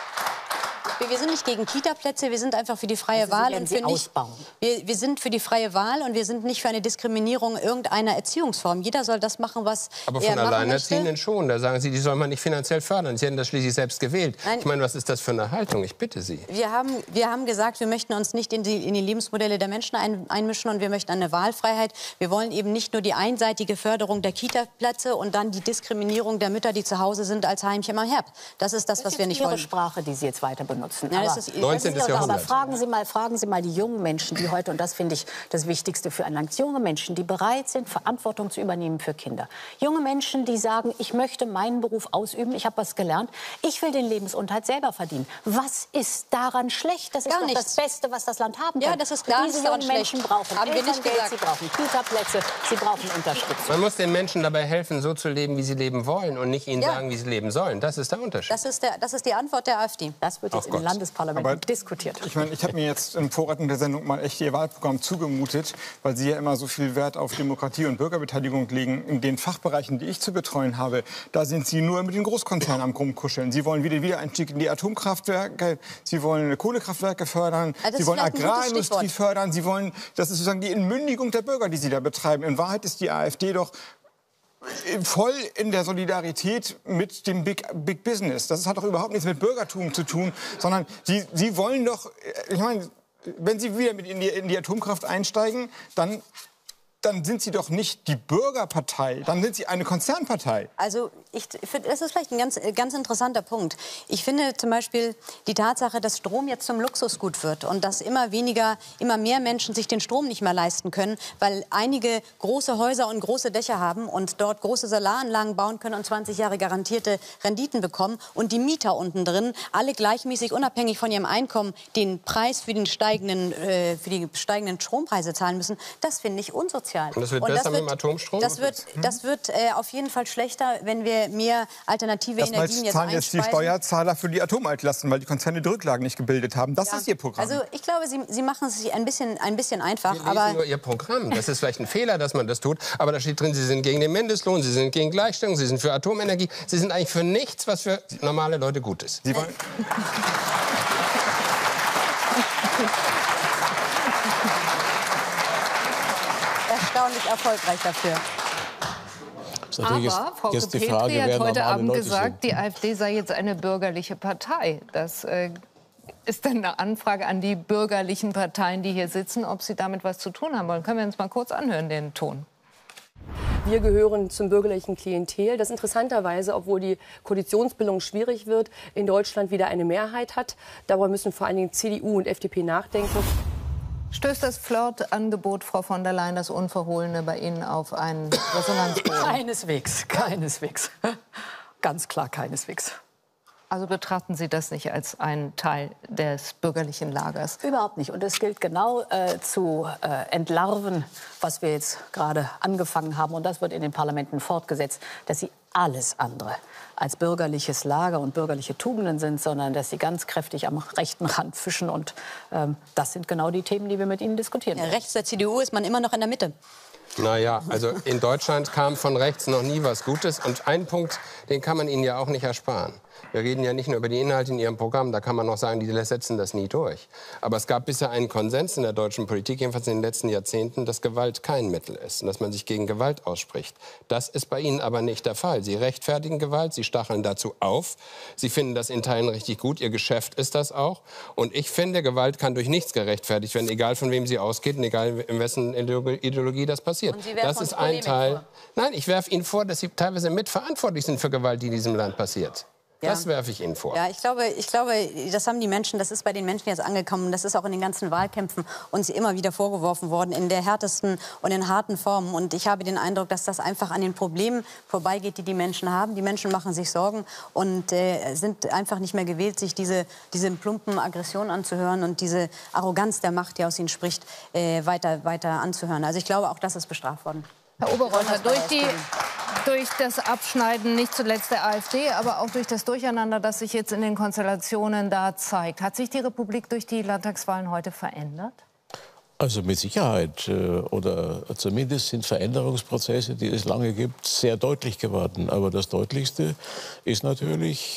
Wir sind nicht gegen Kita-Plätze, wir sind einfach für die freie also Wahl. Sie Und für nicht, wir, wir sind für die freie Wahl und wir sind nicht für eine Diskriminierung irgendeiner Erziehungsform. Jeder soll das machen, was Aber er von machen Alleinerziehenden möchte. schon. Da sagen Sie, die soll man nicht finanziell fördern. Sie hätten das schließlich selbst gewählt. Nein. Ich meine, was ist das für eine Haltung? Ich bitte Sie. Wir haben, wir haben gesagt, wir möchten uns nicht in die, in die Lebensmodelle der Menschen ein, einmischen und wir möchten eine Wahlfreiheit. Wir wollen eben nicht nur die einseitige Förderung der Kita-Plätze und dann die Diskriminierung der Mütter, die zu Hause sind als Heimchen am Herd. Das ist das, Das was wir ist nicht Ihre wollen. Sprache, die Sie jetzt weiter benutzen. Ja, das Aber- ist neunzehnten. Jahrhundert. Aber fragen Sie mal, fragen Sie mal die jungen Menschen, die heute, und das finde ich das Wichtigste für ein Land, junge Menschen, die bereit sind, Verantwortung zu übernehmen für Kinder. Junge Menschen, die sagen, ich möchte meinen Beruf ausüben, ich habe was gelernt, ich will den Lebensunterhalt selber verdienen. Was ist daran schlecht? Das ist Gar doch nichts. das Beste, was das Land haben kann. Ja, das ist klar, Diese das ist daran jungen Menschen schlecht. brauchen Haben wir nicht Elterngeld, gesagt. sie brauchen Kita-Plätze, sie brauchen Unterstützung. Man muss den Menschen dabei helfen, so zu leben, wie sie leben wollen und nicht ihnen Ja. sagen, wie sie leben sollen. Das ist der Unterschied. Das ist, der, das ist die Antwort der AfD. Das wird jetzt Ach im Gott. Landesparlament Aber diskutiert. Ich meine, ich habe mir jetzt im Vorrat der Sendung mal echt Ihr Wahlprogramm zugemutet, weil Sie ja immer so viel Wert auf Demokratie und Bürgerbeteiligung legen. In den Fachbereichen, die ich zu betreuen habe, da sind Sie nur mit den Großkonzernen am Rumkuscheln. Sie wollen wieder Wiedereinstieg in die Atomkraftwerke, Sie wollen Kohlekraftwerke fördern, Ja, das Sie ist wollen vielleicht ein gutes Agrarindustrie Stichwort. fördern, Sie wollen, das ist sozusagen die Entmündigung der Bürger, die Sie da betreiben. In Wahrheit ist die AfD doch voll in der Solidarität mit dem Big, Big Business. Das hat doch überhaupt nichts mit Bürgertum zu tun, sondern Sie, Sie wollen doch, ich meine, wenn Sie wieder mit in die, in die Atomkraft einsteigen, dann, dann sind Sie doch nicht die Bürgerpartei, dann sind Sie eine Konzernpartei. Also ich finde, das ist vielleicht ein ganz, ganz interessanter Punkt. Ich finde zum Beispiel die Tatsache, dass Strom jetzt zum Luxusgut wird und dass immer weniger, immer mehr Menschen sich den Strom nicht mehr leisten können, weil einige große Häuser und große Dächer haben und dort große Solaranlagen bauen können und zwanzig Jahre garantierte Renditen bekommen und die Mieter unten drin alle gleichmäßig unabhängig von ihrem Einkommen den Preis für, den steigenden, äh, für die steigenden Strompreise zahlen müssen. Das finde ich unsozial. Und das wird besser mit dem Atomstrom? Das wird, das wird äh, auf jeden Fall schlechter, wenn wir mehr alternative Erstmal Energien jetzt zahlen jetzt die einspeisen. Steuerzahler für die Atomaltlasten, weil die Konzerne die Rücklagen nicht gebildet haben. Das Ja. ist Ihr Programm. Also ich glaube, Sie, Sie machen es sich ein bisschen, ein bisschen einfach. Sie lesen Aber nur Ihr Programm. Das ist vielleicht ein Fehler, dass man das tut. Aber da steht drin, Sie sind gegen den Mindestlohn, Sie sind gegen Gleichstellung, Sie sind für Atomenergie. Sie sind eigentlich für nichts, was für normale Leute gut ist. Sie wollen erstaunlich erfolgreich dafür. Das ist natürlich Aber jetzt, Frau jetzt die Petri Frage, hat wer heute normale Abend Leute gesagt, sind. die AfD sei jetzt eine bürgerliche Partei. Das äh, ist dann eine Anfrage an die bürgerlichen Parteien, die hier sitzen, ob sie damit was zu tun haben wollen. Können wir uns mal kurz anhören, den Ton? Wir gehören zum bürgerlichen Klientel, das interessanterweise, obwohl die Koalitionsbildung schwierig wird, in Deutschland wieder eine Mehrheit hat. Darüber müssen vor allen Dingen C D U und F D P nachdenken. Stößt das Flirt-Angebot, Frau von der Leyen, das Unverhohlene, bei Ihnen auf einen Resonanzboden? Keineswegs, keineswegs. Ganz klar keineswegs. Also betrachten Sie das nicht als einen Teil des bürgerlichen Lagers? Überhaupt nicht. Und es gilt genau äh, zu äh, entlarven, was wir jetzt gerade angefangen haben. Und das wird in den Parlamenten fortgesetzt, dass sie alles andere als bürgerliches Lager und bürgerliche Tugenden sind, sondern dass sie ganz kräftig am rechten Rand fischen. Und ähm, das sind genau die Themen, die wir mit Ihnen diskutieren. Ja, rechts der C D U ist man immer noch in der Mitte. Naja, also in Deutschland kam von rechts noch nie was Gutes. Und einen Punkt, den kann man Ihnen ja auch nicht ersparen. Wir reden ja nicht nur über die Inhalte in Ihrem Programm, da kann man noch sagen, die setzen das nie durch. Aber es gab bisher einen Konsens in der deutschen Politik, jedenfalls in den letzten Jahrzehnten, dass Gewalt kein Mittel ist und dass man sich gegen Gewalt ausspricht. Das ist bei Ihnen aber nicht der Fall. Sie rechtfertigen Gewalt, Sie stacheln dazu auf, Sie finden das in Teilen richtig gut, Ihr Geschäft ist das auch. Und ich finde, Gewalt kann durch nichts gerechtfertigt werden, egal von wem sie ausgeht und egal in wessen Ideologie das passiert. Das ist ein Teil. Nein, ich werfe Ihnen vor, dass Sie teilweise mitverantwortlich sind für Gewalt, die in diesem Land passiert. Ja. Das werfe ich Ihnen vor. Ja, ich glaube, ich glaube, das haben die Menschen, das ist bei den Menschen jetzt angekommen. Das ist auch in den ganzen Wahlkämpfen uns immer wieder vorgeworfen worden, in der härtesten und in harten Formen. Und ich habe den Eindruck, dass das einfach an den Problemen vorbeigeht, die die Menschen haben. Die Menschen machen sich Sorgen und äh, sind einfach nicht mehr gewillt, sich diese, diese plumpen Aggressionen anzuhören und diese Arroganz der Macht, die aus ihnen spricht, äh, weiter, weiter anzuhören. Also ich glaube, auch das ist bestraft worden. Herr Oberreuter, durch, die, durch das Abschneiden nicht zuletzt der AfD, aber auch durch das Durcheinander, das sich jetzt in den Konstellationen da zeigt, hat sich die Republik durch die Landtagswahlen heute verändert? Also mit Sicherheit. Oder zumindest sind Veränderungsprozesse, die es lange gibt, sehr deutlich geworden. Aber das Deutlichste ist natürlich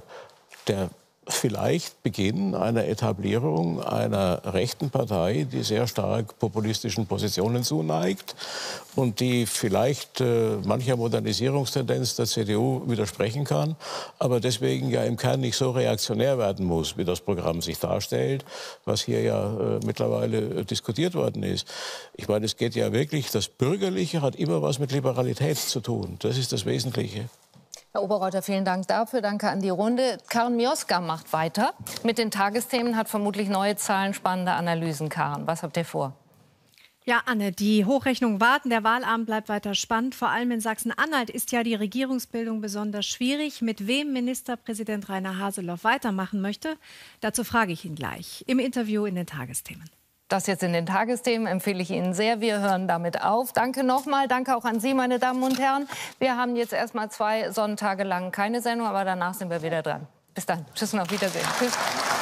der vielleicht Beginn einer Etablierung einer rechten Partei, die sehr stark populistischen Positionen zuneigt und die vielleicht äh, mancher Modernisierungstendenz der C D U widersprechen kann, aber deswegen ja im Kern nicht so reaktionär werden muss, wie das Programm sich darstellt, was hier ja äh, mittlerweile äh, diskutiert worden ist. Ich meine, es geht ja wirklich, das Bürgerliche hat immer was mit Liberalität zu tun. Das ist das Wesentliche. Herr Oberreuter, vielen Dank dafür. Danke an die Runde. Karen Mioska macht weiter mit den Tagesthemen, hat vermutlich neue Zahlen, spannende Analysen. Karen, was habt ihr vor? Ja, Anne, die Hochrechnungen warten. Der Wahlabend bleibt weiter spannend. Vor allem in Sachsen-Anhalt ist ja die Regierungsbildung besonders schwierig. Mit wem Ministerpräsident Rainer Haseloff weitermachen möchte, dazu frage ich ihn gleich im Interview in den Tagesthemen. Das jetzt in den Tagesthemen empfehle ich Ihnen sehr. Wir hören damit auf. Danke nochmal. Danke auch an Sie, meine Damen und Herren. Wir haben jetzt erst mal zwei Sonntage lang keine Sendung, aber danach sind wir wieder dran. Bis dann. Tschüss und auf Wiedersehen. Tschüss.